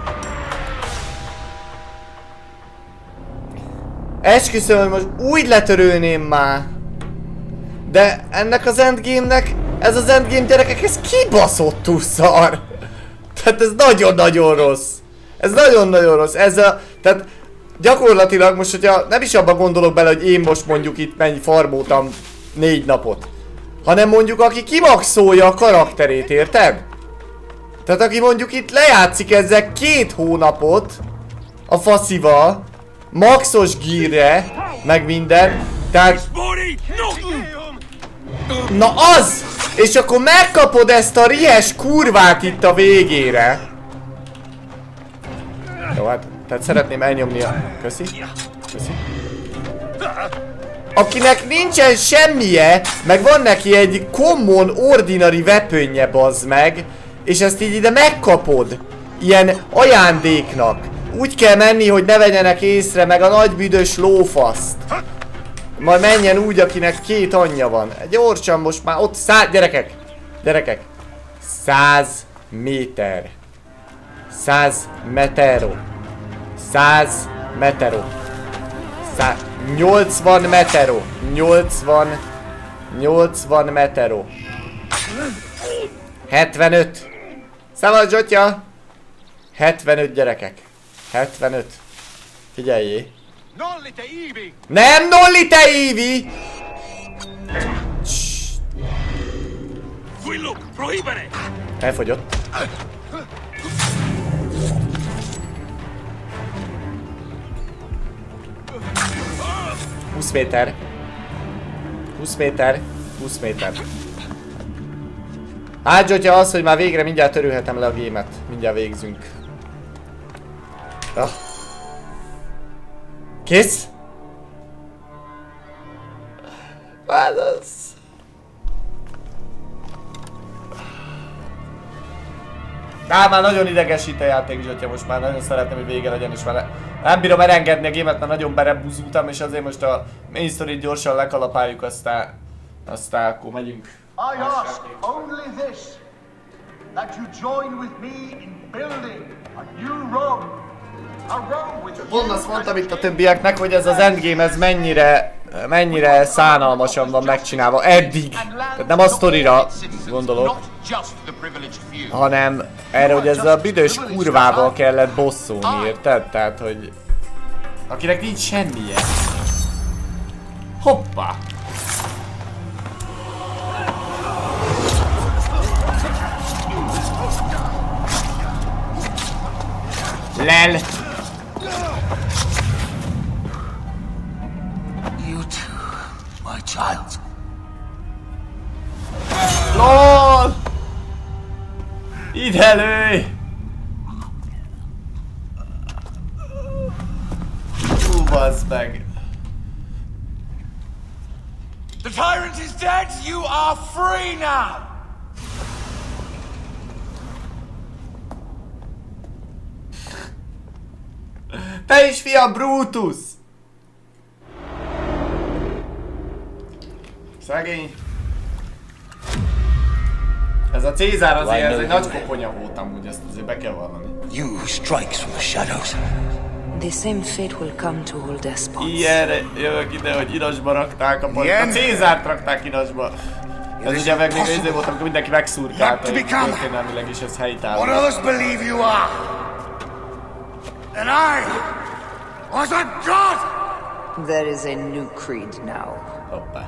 Esküszöm, hogy most úgy letörölném már. De ennek az endgame-nek, ez az endgame gyerekek, ez kibaszottul szar. Tehát ez nagyon-nagyon rossz. Ez nagyon-nagyon rossz. Ez a... Tehát gyakorlatilag most, hogyha nem is abba gondolok bele, hogy én most mondjuk itt mennyi farmoltam 4 napot. Hanem mondjuk aki kimaxolja a karakterét, érted? Tehát aki mondjuk itt lejátszik ezzel 2 hónapot a faszival, maxos gearre, meg minden, tehát... Na az! És akkor megkapod ezt a rihes kurvát itt a végére. Jó, hát, tehát szeretném elnyomni a... Köszi. Köszi. Akinek nincsen semmije, meg van neki egy common ordinary weaponje, bazd meg, és ezt így ide megkapod. Ilyen ajándéknak. Úgy kell menni, hogy ne vegyenek észre, meg a nagy büdös lófaszt. Majd menjen úgy, akinek 2 anyja van. Gyorsan most már ott gyerekek! Gyerekek! 100 méter. 100 metero. 100 metero. 80 metero. 80 metero. 75. Szabad Zsotya! 75 gyerekek. 75. Figyeljé. Nem nolli te Ivi! Elfogyott. 20 méter. 20 méter. 20 méter. Hát Zsotya az, hogy már végre mindjárt törülhetem le a gémet. Mindjárt végzünk. Ah. Kész? Hát az... Már nagyon idegesít a játék, Zsotya, most már nagyon szeretném, hogy vége legyen, és már nem bírom elengedni a gémet, mert nagyon berebuzultam, és azért most a main story-t gyorsan lekalapáljuk, aztán akkor megyünk. I ask only this, that you join with me in building a new Rome. Pont azt mondtam itt a többieknek, hogy ez az endgame, ez mennyire szánalmasan van megcsinálva eddig. Tehát nem a sztorira gondolok, hanem erre, hogy ezzel a büdös kurvával kellett bosszolni, érted? Tehát, hogy... Akinek nincs semmije. Hoppá! Lel! You too, my child. LOL! Ide lőj! Bazd meg! The tyrant is dead, you are free now! Te is, fiam, Brutus! Szegény. Ez a Cézár azért, ez egy nagy koponya volt amúgy, ezt azért be kell vallani. You strikes from the shadows. The same fate will come to all despots. Ilyenre jövök ide, hogy inasba rakták a palit. A Cézárt rakták inasba. Ez ugye meg még ezért volt, amikor mindenki megszurkálta, hogy történelmileg is ez helytálló. What others believe you are. And I was a god! There is a new creed now. Hoppá.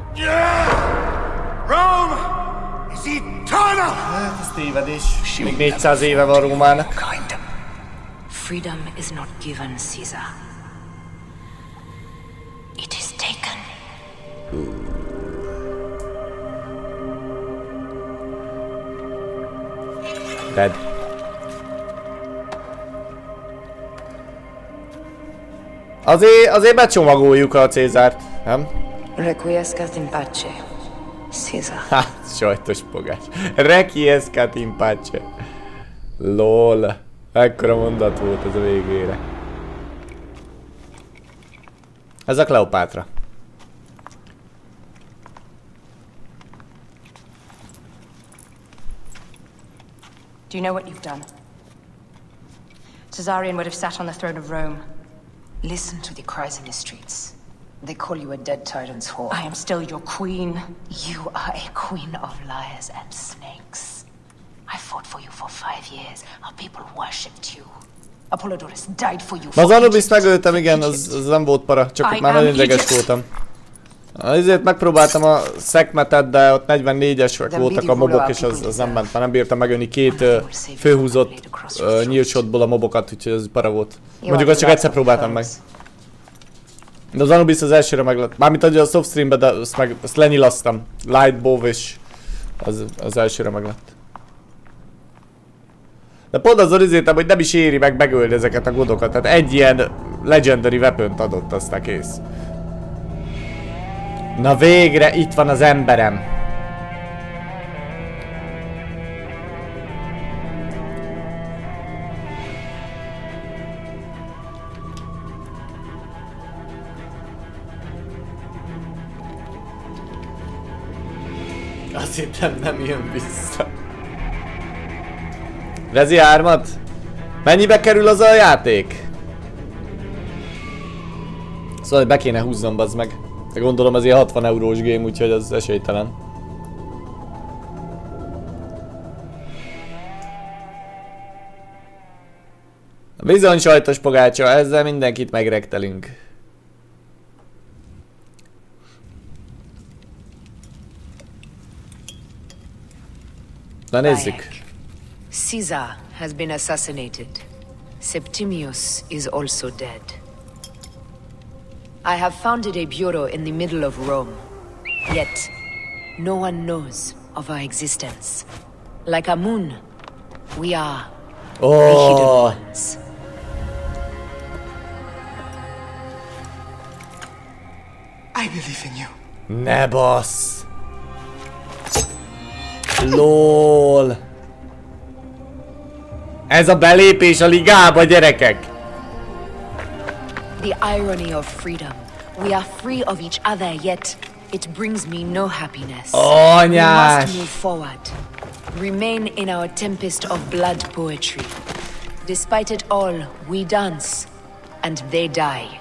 Rome is eternal! Hát ez tévedés. Még 400 éve van Rómának. Freedom is not given, Caesar. It is taken. Dead. Azért becsomagoljuk a Cézárt, nem? Requiescat in pace, Caesar. Ha, sajtos pogás. Requiescat in pace. Lol. Ekkora mondat volt ez a végére. Ez a Kleopátra. Do you know what you've done? Caesarion would have sat on the throne of Rome. Listen to the cries in the streets. They call you a dead tyrant's whore. I am still your queen. You are a queen of liars and snakes. I fought for you for 5 years. Our people worshipped you. Apollodorus died for you. Az Anubis megöltem, igen, az nem volt para, csak már nagyon ideges voltam. Ezért megpróbáltam a szekmetet, de ott 44-es voltak a mobok, és az nem ment, már nem bírtam megölni 2 főhúzott nyílt shotból a mobokat, úgyhogy ez para volt. Mondjuk azt csak egyszer próbáltam meg. De az Anubis az elsőre meglett. Mármint a softstreambe, de azt lenyilaztam. Lightbow és az elsőre meglett. De pont az orizétem, hogy nem is éri meg megölni ezeket a godokat. Tehát egy ilyen legendary weapont adott, aztán kész. Na végre itt van az emberem. Azt hittem nem jön vissza. Rezi 3-at? Mennyibe kerül az a játék? Szóval be kéne húznom, bazd meg. De gondolom az ilyen 60 eurós game, úgyhogy az esélytelen. Bizony sajtos pogácsa, ezzel mindenkit megrektelünk. Na nézzük. Caesar has been assassinated. Septimius is also dead. I have founded a bureau in the middle of Rome. Yet, no one knows of our existence. Like Amun, we are the hidden ones. I believe in you. Ne bassz! LOL! Ez a belépés a ligába, gyerekek! The irony of freedom. We are free of each other, yet it brings me no happiness. Oh, we must move forward. Remain in our tempest of blood poetry. Despite it all, we dance, and they die.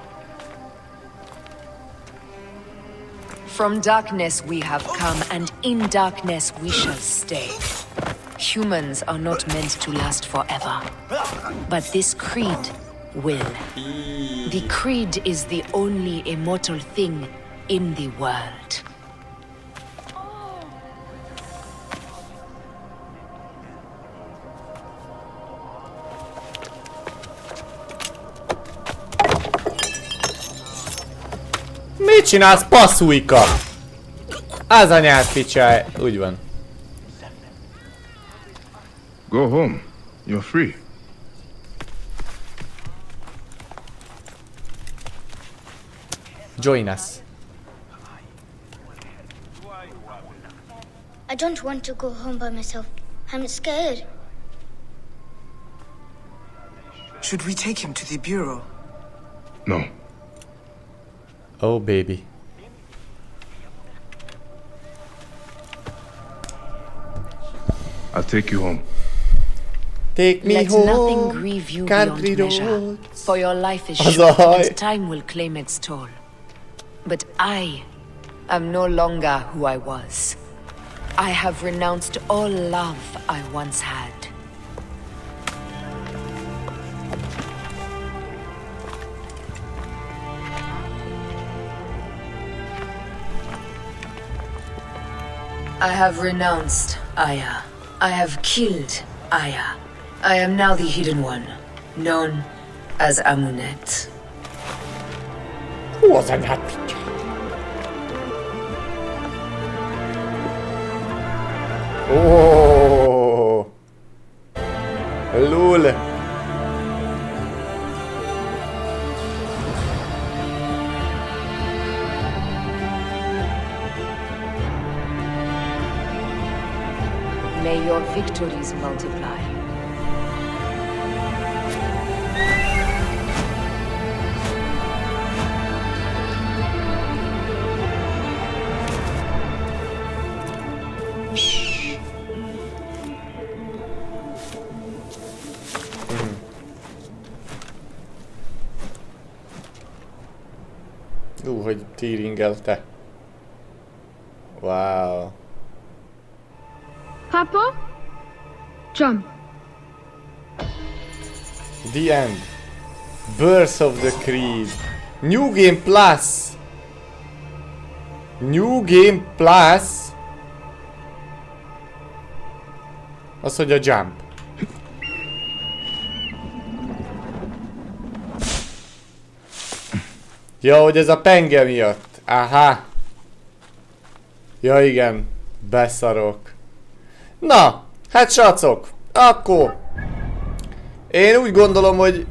From darkness we have come, and in darkness we shall stay. Humans are not meant to last forever, but this creed will. The creed is the only immortal thing in the world. Mit csinálsz, passzújka? Az anyád picsáj. Úgy van. Go home. You're free. Join us. I don't want to go home by myself. I'm scared. Should we take him to the bureau? No. Oh, baby. I'll take you home. Take me Let home. nothing grieve you beyond Country measure, roads. for your life is Az short aj. and time will claim its toll. But I am no longer who I was. I have renounced all love I once had. I have renounced Aya. I have killed Aya. I am now the Hidden One, known as Amunet. Who was that picture? Oh. May your victories multiply. Hogy tíringelte. Wow. Papa? Jump. The end. Birth of the Creed. New Game Plus. New Game Plus. Az, hogy a jump. Ja, hogy ez a penge miatt. Aha. Ja igen. Beszarok. Na, hát srácok. Akkor. Én úgy gondolom, hogy...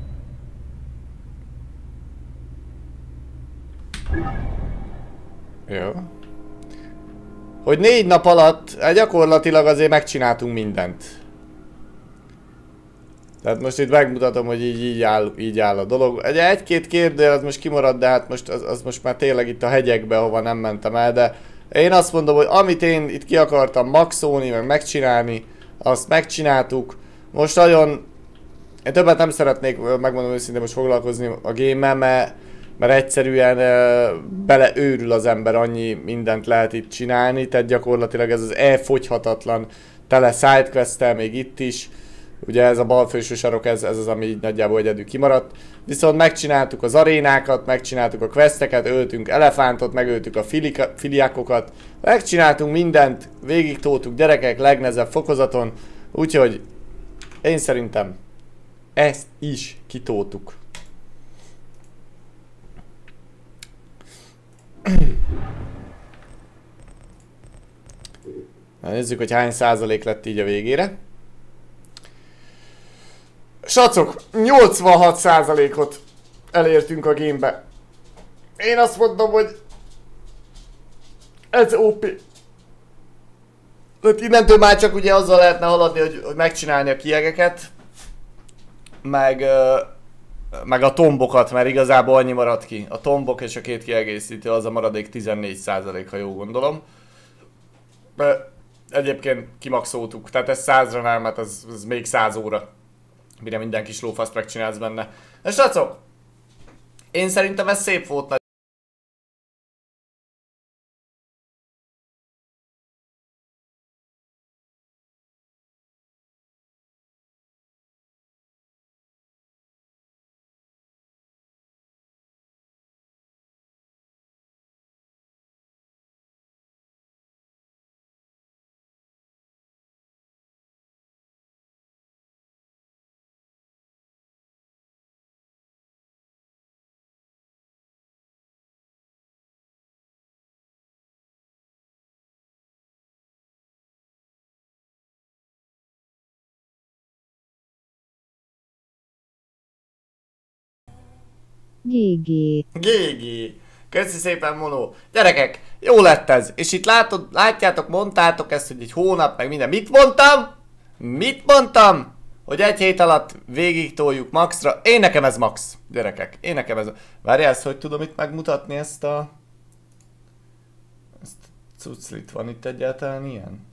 Jó. Hogy 4 nap alatt gyakorlatilag azért megcsináltunk mindent. Tehát most itt megmutatom, hogy így áll a dolog. Egy-két kérdő az most kimarad, de hát most az most már tényleg itt a hegyekbe, hova nem mentem el, de én azt mondom, hogy amit én itt ki akartam maxolni, meg megcsinálni, azt megcsináltuk. Most nagyon... Én többet nem szeretnék, megmondom őszintén, most foglalkozni a game-mel, mert egyszerűen beleőrül az ember, annyi mindent lehet itt csinálni, tehát gyakorlatilag ez az elfogyhatatlan tele sidequest-tel még itt is. Ugye ez a bal felső sarok, ez az, ami így nagyjából egyedül kimaradt. Viszont megcsináltuk az arénákat, megcsináltuk a questeket, öltünk elefántot, megöltük a filiákokat. Megcsináltunk mindent, végig toltuk gyerekek legnehezebb fokozaton. Úgyhogy én szerintem ezt is kitoltuk. Nézzük, hogy hány százalék lett így a végére. Srácok, 86%-ot elértünk a gamebe. Én azt mondom, hogy ez OP. Tehát innentől már csak ugye azzal lehetne haladni, hogy megcsinálni a kiegeket. Meg a tombokat, mert igazából annyi maradt ki. A tombok és a 2 kiegészítő, az a maradék 14%, ha jól gondolom. Egyébként kimaxoltuk, tehát ez 100-ra nem, mert ez még 100 óra. Mire minden kis lófaszt megcsinálsz benne. De srácok, én szerintem ez szép volt. GG. Köszi szépen, Mono. Gyerekek, jó lett ez. És itt látjátok, mondtátok ezt, hogy egy hónap, meg minden. Mit mondtam? Mit mondtam? Hogy egy hét alatt végig toljuk maxra. Én nekem ez max, gyerekek. Én nekem ez... Várjál, ezt hogy tudom itt megmutatni ezt a... Ezt cuclit, van itt egyáltalán ilyen?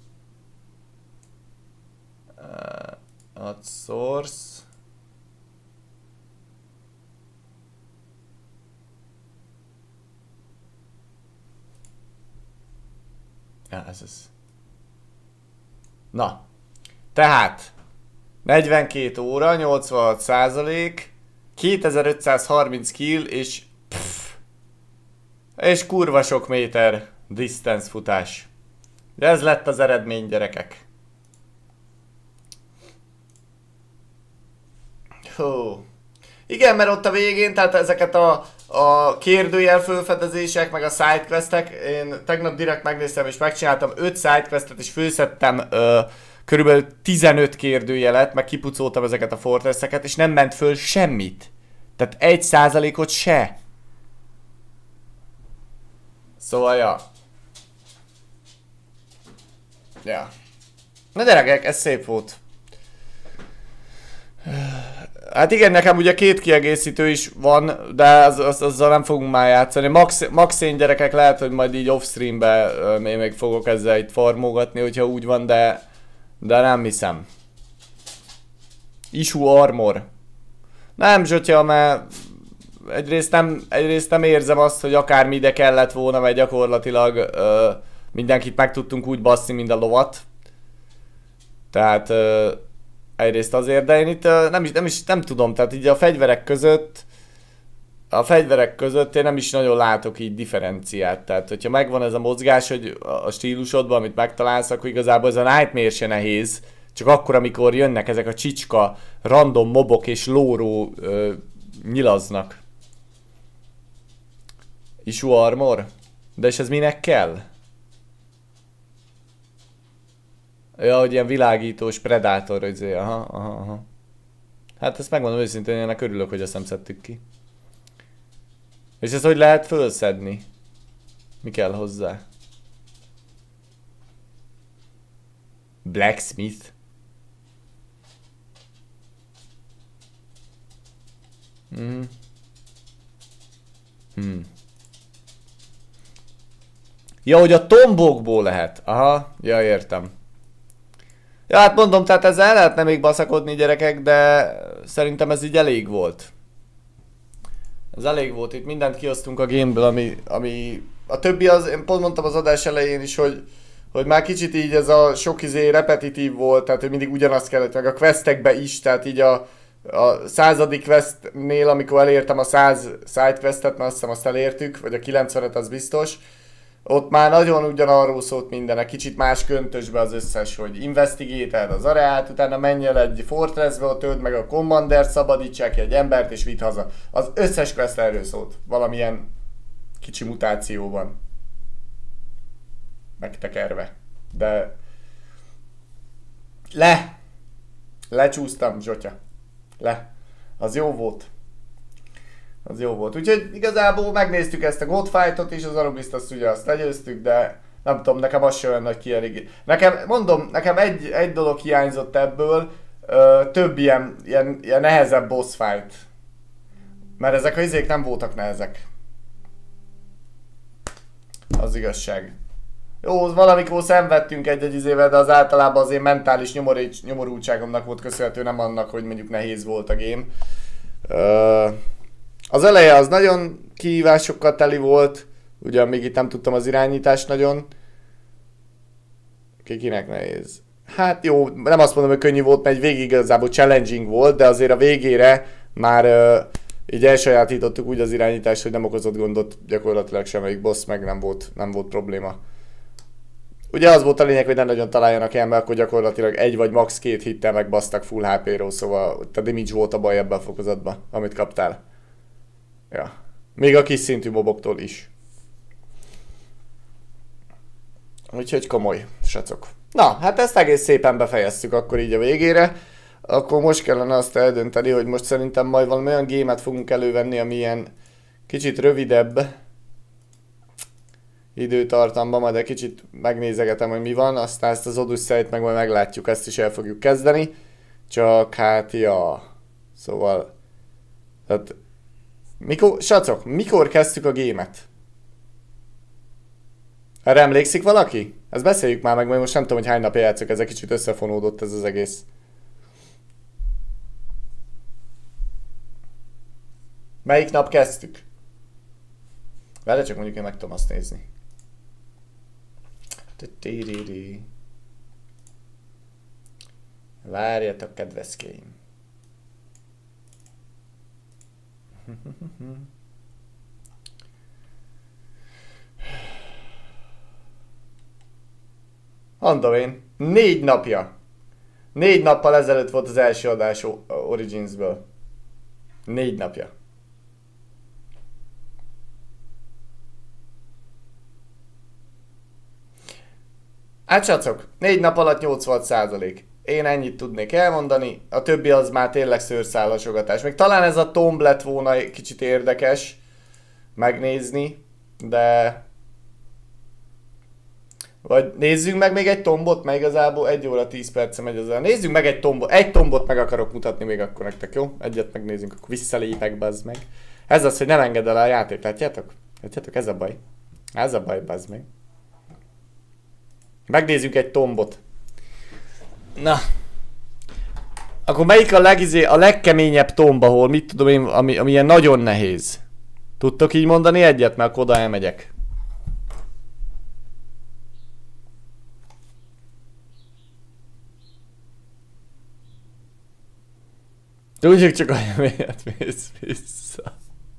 Add source. Ja, ez az. Na. Tehát. 42 óra, 86%, 2530 kill és... és kurva sok méter distance futás. De ez lett az eredmény, gyerekek. Hú. Igen, mert ott a végén, tehát ezeket a kérdőjel fölfedezések, meg a sidequestek, én tegnap direkt megnéztem és megcsináltam 5 sidequestet és főszedtem körülbelül 15 kérdőjelet, meg kipucoltam ezeket a fortresseket, és nem ment föl semmit. Tehát 1%-ot se. Szóval, ja. Ja. Na gyerekek, ez szép volt. Hát igen, nekem ugye 2 kiegészítő is van, de azzal nem fogunk már játszani. Max én gyerekek lehet, hogy majd így off-streambe én még fogok ezzel itt farmolgatni, hogyha úgy van, de nem hiszem. Issue armor. Nem, Zsotya, mert egyrészt nem érzem azt, hogy akármi ide kellett volna, mert gyakorlatilag mindenkit meg tudtunk úgy basszni, mint a lovat. Tehát egyrészt azért, de én itt nem tudom, tehát így a fegyverek között én nem is nagyon látok így differenciát. Tehát hogyha megvan ez a mozgás, hogy a stílusodban, amit megtalálsz, akkor igazából ez a Nightmare se nehéz. Csak akkor, amikor jönnek ezek a csicska, random mobok és lóró nyilaznak. Issue armor? De és ez minek kell? Ja, hogy ilyen világítós predátor, hogy aha. Hát ezt megmondom őszintén, ennek örülök, hogy ezt nem szedtük ki. És ezt hogy lehet fölszedni? Mi kell hozzá? Blacksmith? Ja, hogy a tombokból lehet. Aha, ja, értem. Ja, hát mondom, tehát ezzel el lehetne még baszakodni, gyerekek, de szerintem ez így elég volt. Ez elég volt, itt mindent kiosztunk a gameből, ami... A többi az, én pont mondtam az adás elején is, hogy már kicsit így ez a sok repetitív volt, tehát hogy mindig ugyanazt kellett, meg a questekbe is, tehát így a 100. questnél, amikor elértem a 100 sidequestet, mert azt hiszem azt elértük, vagy a 95 az biztos, ott már nagyon ugyanarról szólt minden, egy kicsit más köntösbe az összes, hogy investigételd az areát, utána menj el egy fortressbe, ott öld meg a commandert, szabadítsák ki egy embert és vidd haza. Az összes quest erről szólt, valamilyen kicsi mutációban. Megtekerve. De... Lecsúsztam, Zsotya. Az jó volt. Az jó volt. Úgyhogy igazából megnéztük ezt a Godfightot és az Anubist, azt ugye azt legyőztük, de nem tudom, nekem az sem olyan nagy kielégít. Nekem egy dolog hiányzott ebből, több ilyen nehezebb boss fight. Mert ezek a izék nem voltak nehezek. Az igazság. Jó, valamikor szenvedtünk egy izével, de az általában az én mentális nyomorultságomnak volt köszönhető, nem annak, hogy mondjuk nehéz volt a game. Az eleje az nagyon kihívásokkal teli volt, ugye még itt nem tudtam az irányítást nagyon. Kinek nehéz? Hát jó, nem azt mondom, hogy könnyű volt, mert végig igazából challenging volt, de azért a végére már így elsajátítottuk úgy az irányítást, hogy nem okozott gondot gyakorlatilag semmelyik boss, meg nem volt probléma. Ugye az volt a lényeg, hogy nem nagyon találjanak el, mert akkor gyakorlatilag 1 vagy max 2 hittel megbasztak full HP-ról, szóval a damage volt a baj ebben a fokozatban, amit kaptál. Ja. Még a kis szintű moboktól is. Úgyhogy komoly, srácok. Na, hát ezt egész szépen befejeztük akkor így a végére. Akkor most kellene azt eldönteni, hogy most szerintem majd valami olyan gémet fogunk elővenni, ami ilyen kicsit rövidebb időtartamban, majd egy kicsit megnézegetem, hogy mi van, aztán ezt az Odyssey-t meg majd meglátjuk, ezt is el fogjuk kezdeni. Csak hát, ja... Szóval... Tehát... Srácok, mikor kezdtük a gémet? Erre emlékszik valaki? Ezt beszéljük már meg, mert most nem tudom, hogy hány napja játszok, ez egy kicsit összefonódott ez az egész. Melyik nap kezdtük? Vele csak mondjuk én meg tudom azt nézni. Várjatok, kedveszkéim. Mondom én, 4 napja. 4 nappal ezelőtt volt az első adás Originsből. 4 napja. Hát srácok, 4 nap alatt 86%. Én ennyit tudnék elmondani, a többi az már tényleg szőrszállasogatás. Még talán ez a tomb lett volna egy kicsit érdekes megnézni, de Vagy nézzünk meg még egy tombot, mert igazából 1 óra 10 perce megy az. Nézzünk meg egy tombot. Egy tombot meg akarok mutatni még akkor nektek, jó? Egyet megnézzünk, akkor visszalépek, bazd meg. Ez az, hogy nem enged el a játék, látjátok? Látjátok, ez a baj. Ez a baj, bazd meg. Megnézzük egy tombot. Na. Akkor melyik a legkeményebb tomb, ahol mit tudom én, ami ilyen nagyon nehéz? Tudtok így mondani egyet, mert akkor oda elmegyek. Tudjuk, csak olyan miért mész vissza.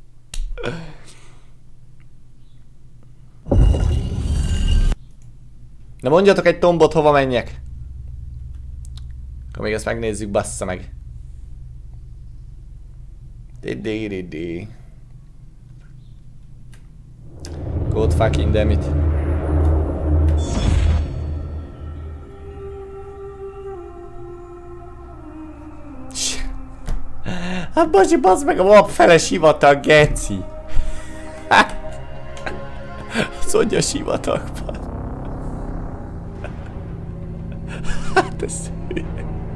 Na mondjatok egy tombot, hova menjek. Akkor még ezt megnézzük, bassza meg. God fucking damn it. Hát bocsi, bassz meg a map fele sivatag, geci. Mondja sivatagban. Hát ez hülye.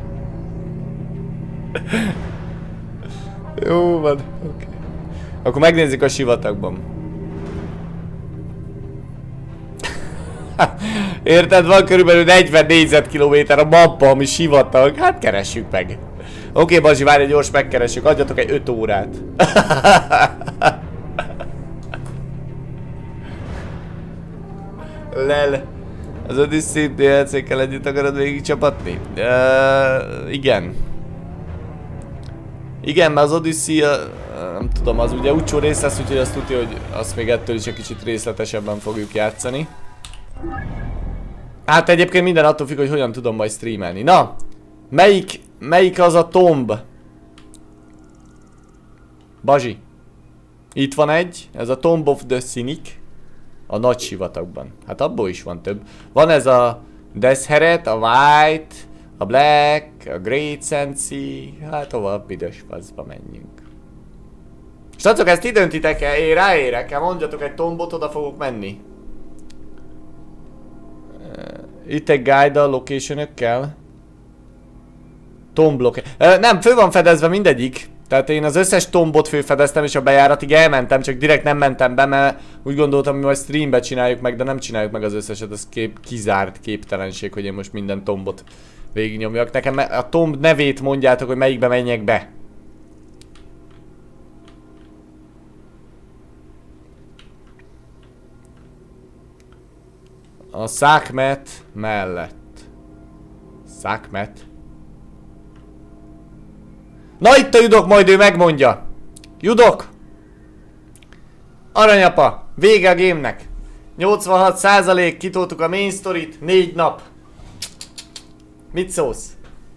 Jó van, oké. Akkor megnézzük a sivatagban. Érted, van körülbelül 40 négyzetkilométer a mappa, ami sivatag. Hát keressük meg. Oké, Bazsi, várj, gyors megkeressük. Adjatok egy 5 órát. Lel. Az Odyssey DLC-kkel együtt akarod végig csapatni? Igen. Igen, mert az Odyssey, nem tudom, az ugye úcsó rész lesz, úgyhogy azt tudja, hogy azt még ettől is egy kicsit részletesebben fogjuk játszani. Hát egyébként minden attól függ, hogy hogyan tudom majd streamelni. Na! Melyik az a tomb? Bazsi. Itt van egy, ez a Tomb of the Cynic. A nagy sivatagban. Hát abból is van több. Van ez a Desheret, a White, a Black, a Great Sensi. Hát tovább büdös faszba menjünk. Srácok, ezt ti döntitek el, én ráérek el, mondjatok egy tombot, oda fogok menni. Itt egy guide a location-ökkel. Tomb location. Nem, fő van fedezve mindegyik. Tehát én az összes tombot főfedeztem, és a bejáratig elmentem, csak direkt nem mentem be, mert úgy gondoltam, hogy majd streambe csináljuk meg, de nem csináljuk meg az összeset, az kizárt képtelenség, hogy én most minden tombot végignyomjak. Nekem a tomb nevét mondjátok, hogy melyikbe menjek be. A Szakmet mellett. Szakmet. Na itt a Judok, majd ő megmondja. Judok! Aranyapa, vége a gémnek. 86%, kitoltuk a main storyt, 4 nap. Mit szólsz?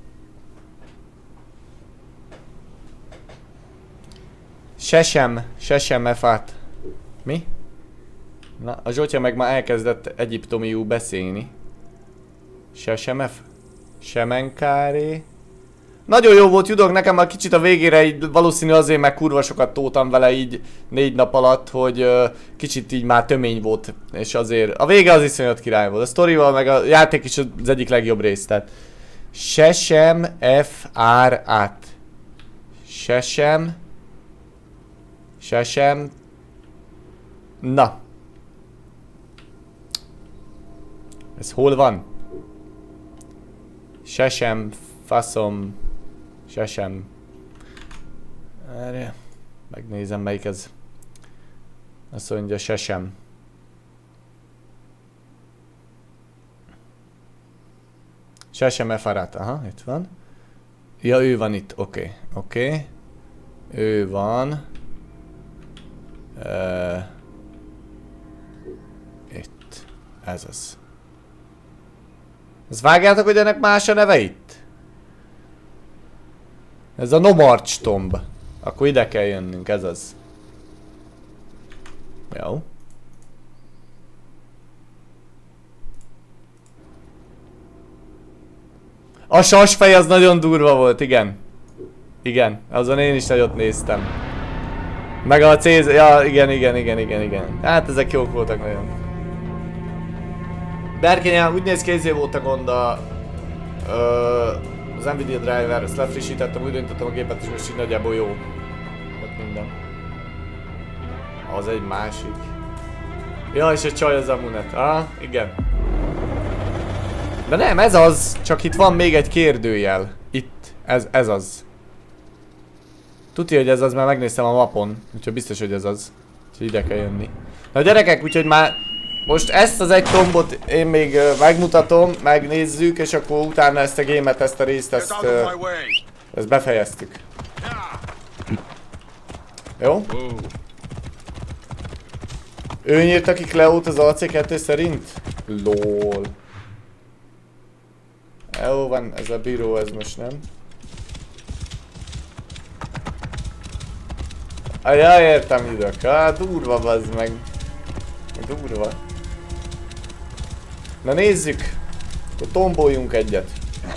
Sesem mefát. Mi? Na, a Zsotya meg már elkezdett egyiptomiul beszélni. Sesemef? Semenkáré. Nagyon jó volt Judok, nekem már kicsit a végére így valószínű azért, meg kurva sokat toltam vele így 4 nap alatt, hogy kicsit így már tömény volt, és azért a vége az iszonyat király volt. A sztorival meg a játék is az egyik legjobb rész, tehát Sesem F-R-at. Sesem. Na. Ez hol van? Sesem, faszom. Sesem. Erre. Megnézem melyik ez. Azt mondja Sesem. Sesem Efarat, aha, itt van. Ja, ő van itt, oké. Ő van. Itt. Ez az. Ezt vágjátok, hogy ennek más a neve itt? Ez a Nomarch tomb. Akkor ide kell jönnünk, ez az. Jó. A sasfej az nagyon durva volt, igen. Igen, azon én is nagyot néztem. Meg a Céz... Ja, igen. Hát ezek jók voltak nagyon. Berkényen úgy néz ki, ezért volt a gond az Nvidia driver, ezt lefrissítettem, úgy döntöttem a gépet, és most így nagyjából jó. Ott minden. Az egy másik. Ja, és egy csaj az Amunet. Ah, igen. De nem, ez az, csak itt van még egy kérdőjel. Itt, ez az. Tudja, hogy ez az, mert megnéztem a mapon, úgyhogy biztos, hogy ez az. Úgyhogy ide kell jönni. Na gyerekek, úgyhogy már most ezt az egy tombot én még megmutatom, megnézzük, és akkor utána ezt a gémet, ezt a részt, ezt befejeztük. Jó? Ő nyírta ki Cleót az AC2 szerint? LOL. Jó van, ez a bíró, ez most nem. Ja, értem idők. Durva bazd meg. Durva. Na nézzük. Akkor tomboljunk egyet.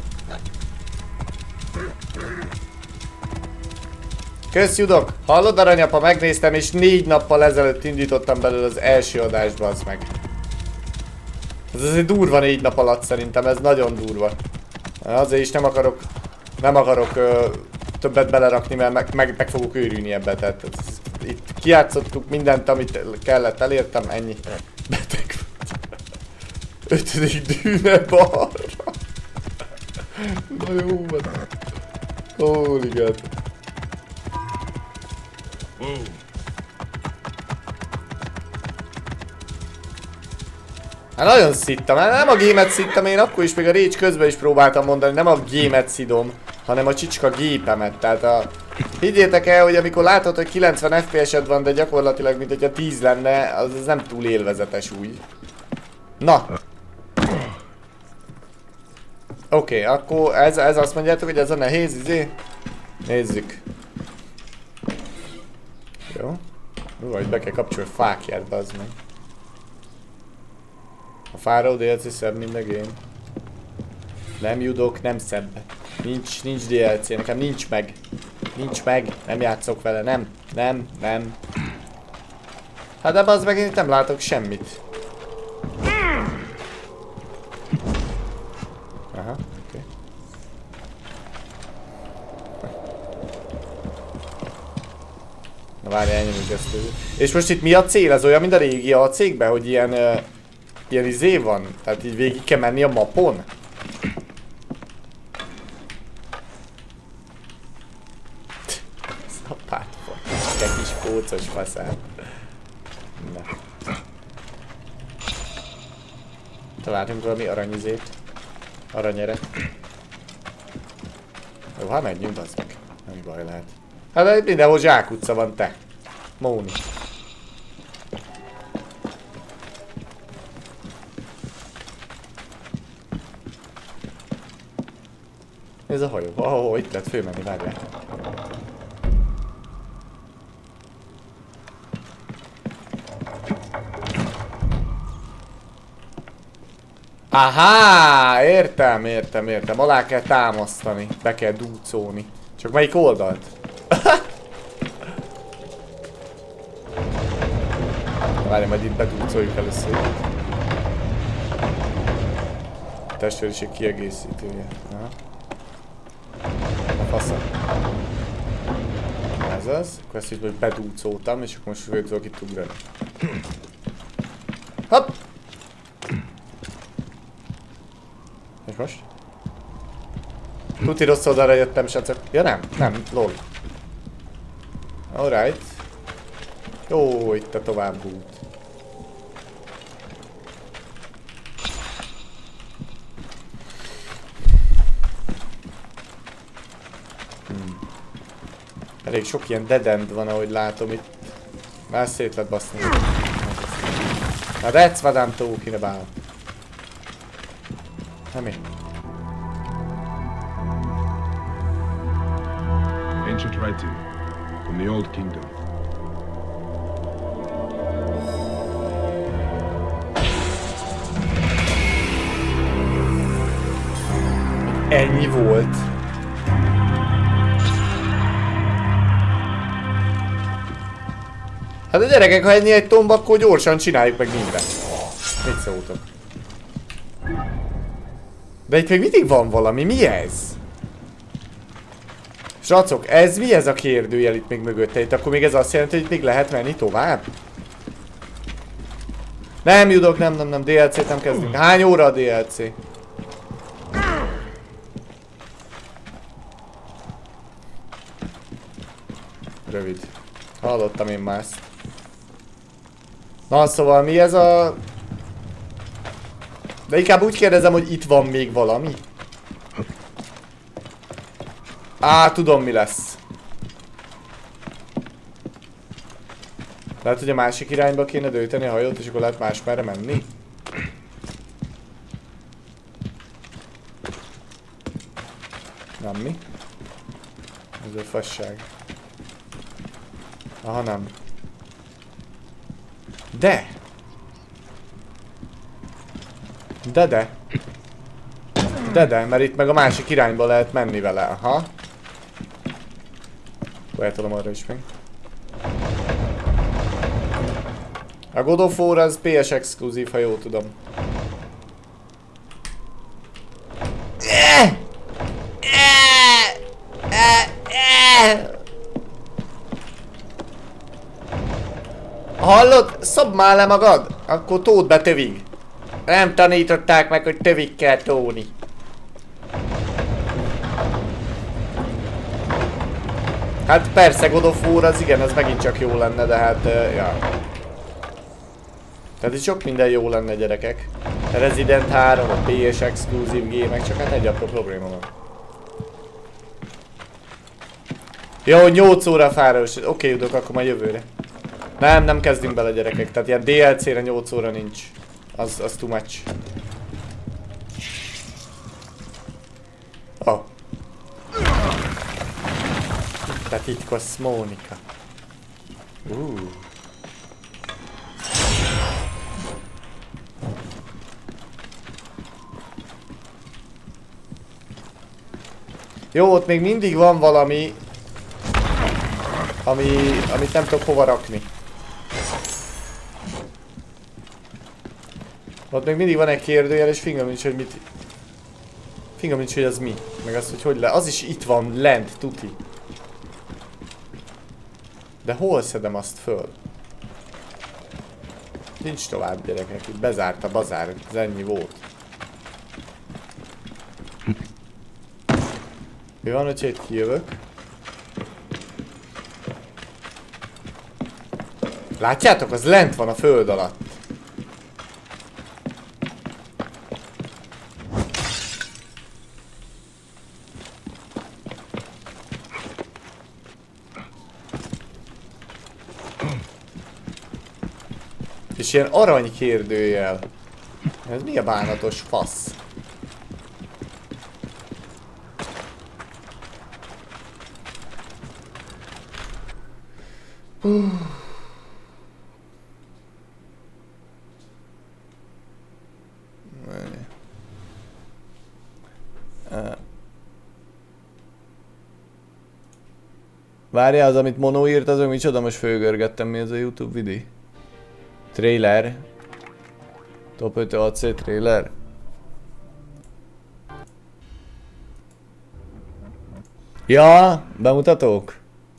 Kösz Judok! Hallod aranyapa, megnéztem és 4 nappal ezelőtt indítottam belőle az első adásba, az meg. Ez azért durva 4 nap alatt szerintem, ez nagyon durva. Azért is nem akarok többet belerakni, mert meg fogok őrülni ebbe, tehát itt kijátszottuk mindent, amit kellett, elértem, ennyi. Beteg vagy. 5. dűne balra. Na jó van. Holy god. Hát nagyon szittam, nem a gémet szittam, én akkor is még a Rage közben is próbáltam mondani, nem a gémet szidom, hanem a csicska gépemet, tehát higgyétek el, hogy amikor látod, hogy 90 FPS-ed van, de gyakorlatilag mint hogyha 10 lenne, az nem túl élvezetes úgy. Na! Oké, akkor ez azt mondjátok, hogy ez a nehéz, izé? Nézzük. Jó. Vagy be kell kapcsolni a fákját, bazd meg. A Pharaoh DLC szebb, mint a game. Nem Judok, nem szebb. Nincs DLC, nekem nincs meg. Nincs meg, nem játszok vele, nem. Hát de bazd meg, én itt nem látok semmit. Aha, oké. Na várjál, elnyomjuk ezt. És most itt mi a cél? Ez olyan, mint a régi a cégben, hogy ilyen izé van? Tehát így végig kell menni a mapon? Szapát fog. Egy kis kócos faszán. Na. Találtunk valami aranyizét. Aranyeret. Jó, hát menjünk, az meg. Nem baj lehet. Hát de mindenhol zsákutca van, te. Móni. Ez a hajó. Itt lehet fölmenni, várjál. Ahá, értem. Alá kell támasztani, be kell dúcolni. Csak melyik oldalt? Várj, majd itt bedúcoljuk először. A testvériség kiegészítője. Aha. A fasza. Ez az. Akkor ezt így majd bedúcoltam, és akkor most föl tudok itt ugrani. Hopp! És most? Tuti rossz oldalra jöttem, srácok. Ja nem, lol. Alright. Jó, itt a tovább út. Elég sok ilyen dead end van, ahogy látom itt. Már szét lehet baszni. Na that's what I'm talking about. Nem én. Ancient writing from the Old Kingdom. Ennyi volt. Hát a gyerekek, ha ennyi egy tomba, akkor gyorsan csináljuk meg mindent. Mit szóltok? De itt még mindig van valami, mi ez? Srácok, ez mi ez a kérdőjel itt még mögötte? Itt akkor még ez azt jelenti, hogy még lehet menni tovább? Nem, Judok, nem, DLC-t nem kezdünk. Hány óra a DLC? Rövid. Hallottam én már ezt. Na, szóval mi ez a... De inkább úgy kérdezem, hogy itt van még valami. Á, tudom mi lesz. Lehet, hogy a másik irányba kéne dőteni a hajót, és akkor lehet másmerre menni? Nem mi? Ez a fasság. Aha, nem. De! De, mert itt meg a másik irányba lehet menni vele, aha. Eltolom arra is meg. A God of War az PS exkluzív, ha jól tudom. Hallod? Szobd már le magad! Akkor tód be tövig. Nem tanították meg, hogy tövig kell tóni. Hát persze, God of War az igen, ez megint csak jó lenne, de hát, ja. Tehát itt sok minden jó lenne, gyerekek. A Resident 3, a PS exkluzív gémek, csak hát egy apró probléma van. Jó, 8 óra fárados. Oké, Judok, akkor majd jövőre. Nem kezdünk bele, gyerekek. Tehát ilyen DLC-re 8 óra nincs. Az too much. Oh. Itt a titkos Mónika. Jó, ott még mindig van valami, amit nem tudok hova rakni. Ott még mindig van egy kérdőjel, és fingom nincs, hogy mit... Fingom nincs, hogy az mi. Meg az, hogy le... Az is itt van, lent, tuti. De hol szedem azt föl? Nincs tovább, gyerekek. Itt bezárt a bazár. Ez ennyi volt. Mi van, hogyha itt kijövök? Látjátok? Az lent van a föld alatt. És ilyen arany kérdőjel. Ez mi a bánatos fasz? Várjál, az amit Mono írt, azon micsoda, most fölgörgettem, mi ez a YouTube videó? Trailer. Top 5 AC trailer. Ja, bemutatók?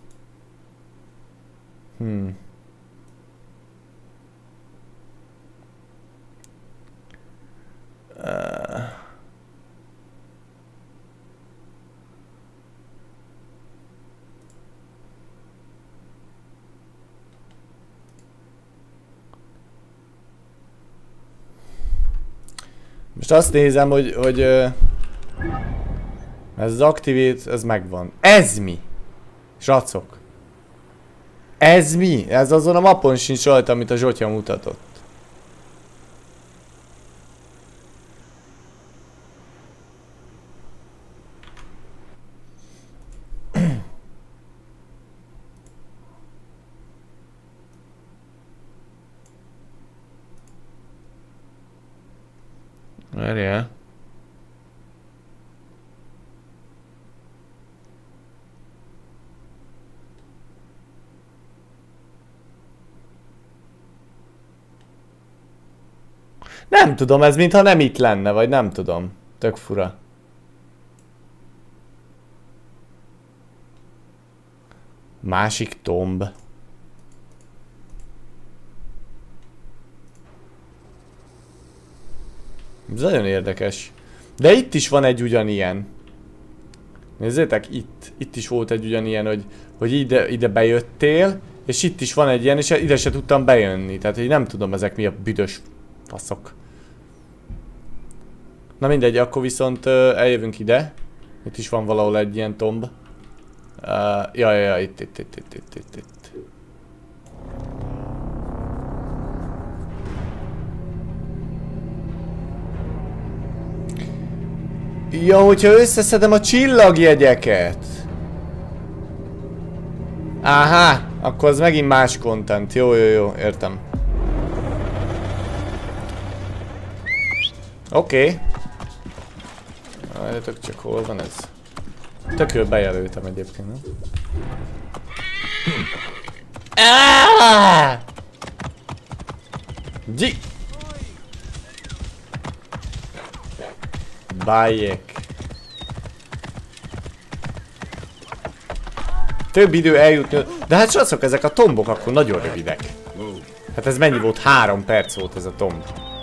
Most azt nézem, hogy ez az Activate, ez megvan. Ez mi? Srácok. Ez mi? Ez azon a mapon sincs rajta, amit a Zsotya mutatott. Várjál. Nem tudom, ez mintha nem itt lenne, vagy nem tudom. Tök fura. Másik tomb. Ez nagyon érdekes. De itt is van egy ugyanilyen. Nézzétek, itt is volt egy ugyanilyen, hogy ide bejöttél, és itt is van egy ilyen, és ide se tudtam bejönni. Tehát, hogy nem tudom, ezek mi a büdös faszok. Na mindegy, akkor viszont eljövünk ide. Itt is van valahol egy ilyen tomb. Ja, itt. Ja, hogyha összeszedem a csillagjegyeket. Aha, akkor az megint más content. Jó, értem. Oké. Várjatok csak, hol van ez? Tök jól bejelöltem egyébként, nem? Bájék. Több idő eljutni. De hát srácok, ezek a tombok akkor nagyon rövidek. Hát ez mennyi volt? 3 perc volt ez a tomb.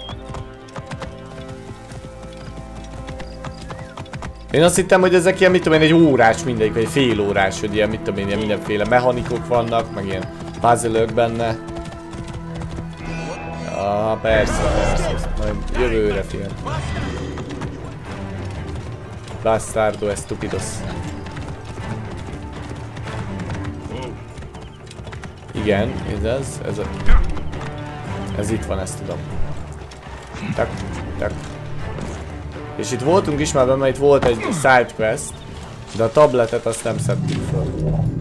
Én azt hittem, hogy ezek ilyen, mit tudom én, egy órás mindegyik, vagy egy fél órás, hogy ilyen, mit tudom én, ilyen mindenféle mechanikok vannak, meg ilyen puzzle-ök benne. Persze. Majd jövőre, fiam. Bastardo estúpidos. Igen, ez itt van, ezt tudom. Tak. És itt voltunk is már, mert itt volt egy sidequest, de a tabletet azt nem szedtük fel.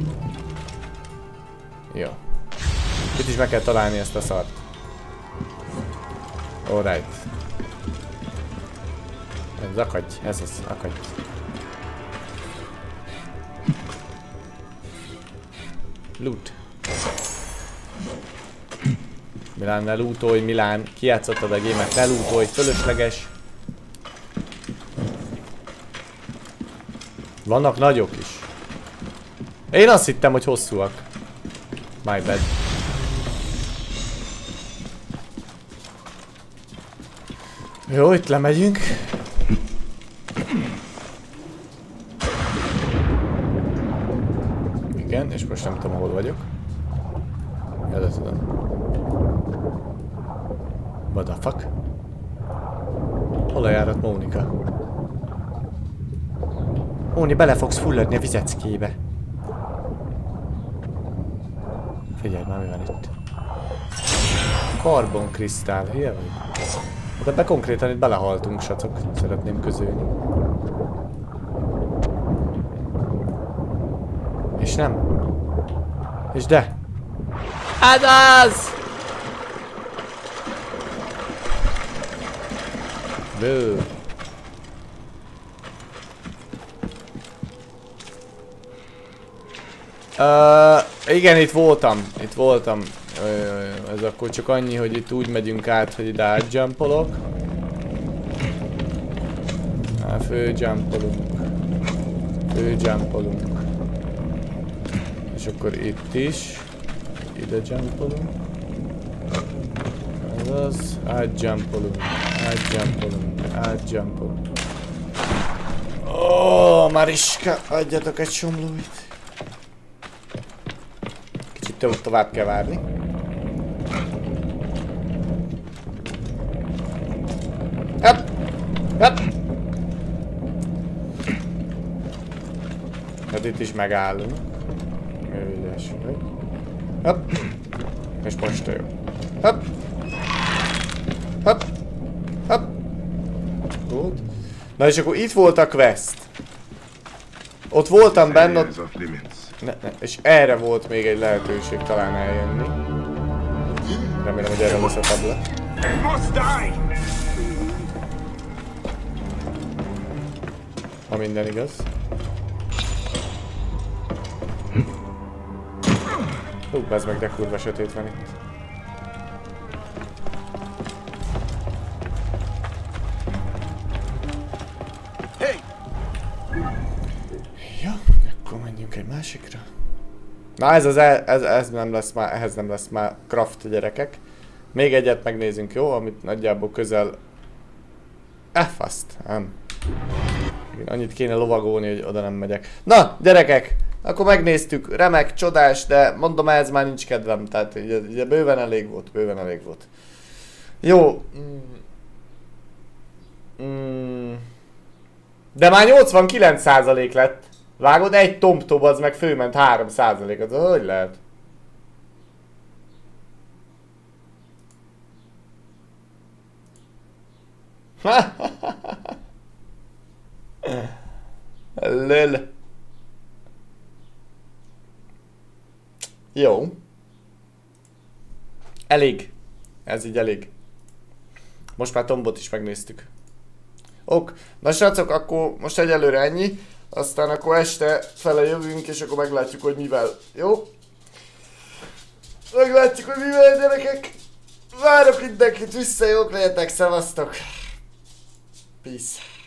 Jó. Itt is meg kell találni ezt a szart. Alright. Ez akadj, ez az, akadj. Loot. Milán, ne lootolj, Milán. Kijátszottad a gémet, ne lootolj, fölösleges. Vannak nagyok is. Én azt hittem, hogy hosszúak. My bad. Jó, itt lemegyünk. Igen, és most nem tudom, hol vagyok. Ja, de tudom. What the fuck? Hol a járat, Mónika? Móni, bele fogsz fulladni a vizeckébe. Figyelj már, mi van itt. Karbonkrisztál, hülye vagy? De be konkrétan itt belehaltunk, sacok. Szeretném közölni. És nem. És de. Hát az! Bő. Igen, itt voltam. Ez akkor csak annyi, hogy itt úgy megyünk át, hogy ide átjumpolok. Főjumpolunk. És akkor itt is. Ide jumpolunk. Azaz, átjumpolunk. Ó, Mariska, adjatok egy somlóit. Kicsit tovább kell várni. Hopp! Hát itt is megállunk. Ügyes vagy. Hopp! És most jó. Hopp! Na és akkor itt volt a quest. Ott voltam benne, és erre volt még egy lehetőség talán eljönni. Remélem, hogy erre lesz a tablet. Ha minden igaz. Ez meg, de kurva sötét van itt. Na ez nem lesz már, ehhez nem lesz már craft, gyerekek. Még egyet megnézünk, jó? Amit nagyjából közel... Faszt, nem. Annyit kéne lovagolni, hogy oda nem megyek. Na, gyerekek! Akkor megnéztük, remek, csodás, de mondom, ez már nincs kedvem, tehát ugye bőven elég volt, bőven elég volt. Jó. De már 89% lett. Vágod, egy tomtob az meg fölment 3%-ot, az hogy lehet? Lel. Jó. Elég. Ez így elég. Most már tombot is megnéztük. Ok. Na srácok, akkor most egyelőre ennyi. Aztán akkor este fele jövünk, és akkor meglátjuk, hogy mivel. Jó? Meglátjuk, hogy mivel, gyerekek. Várok mindenkit vissza, jók legyetek, szevasztok. Peace.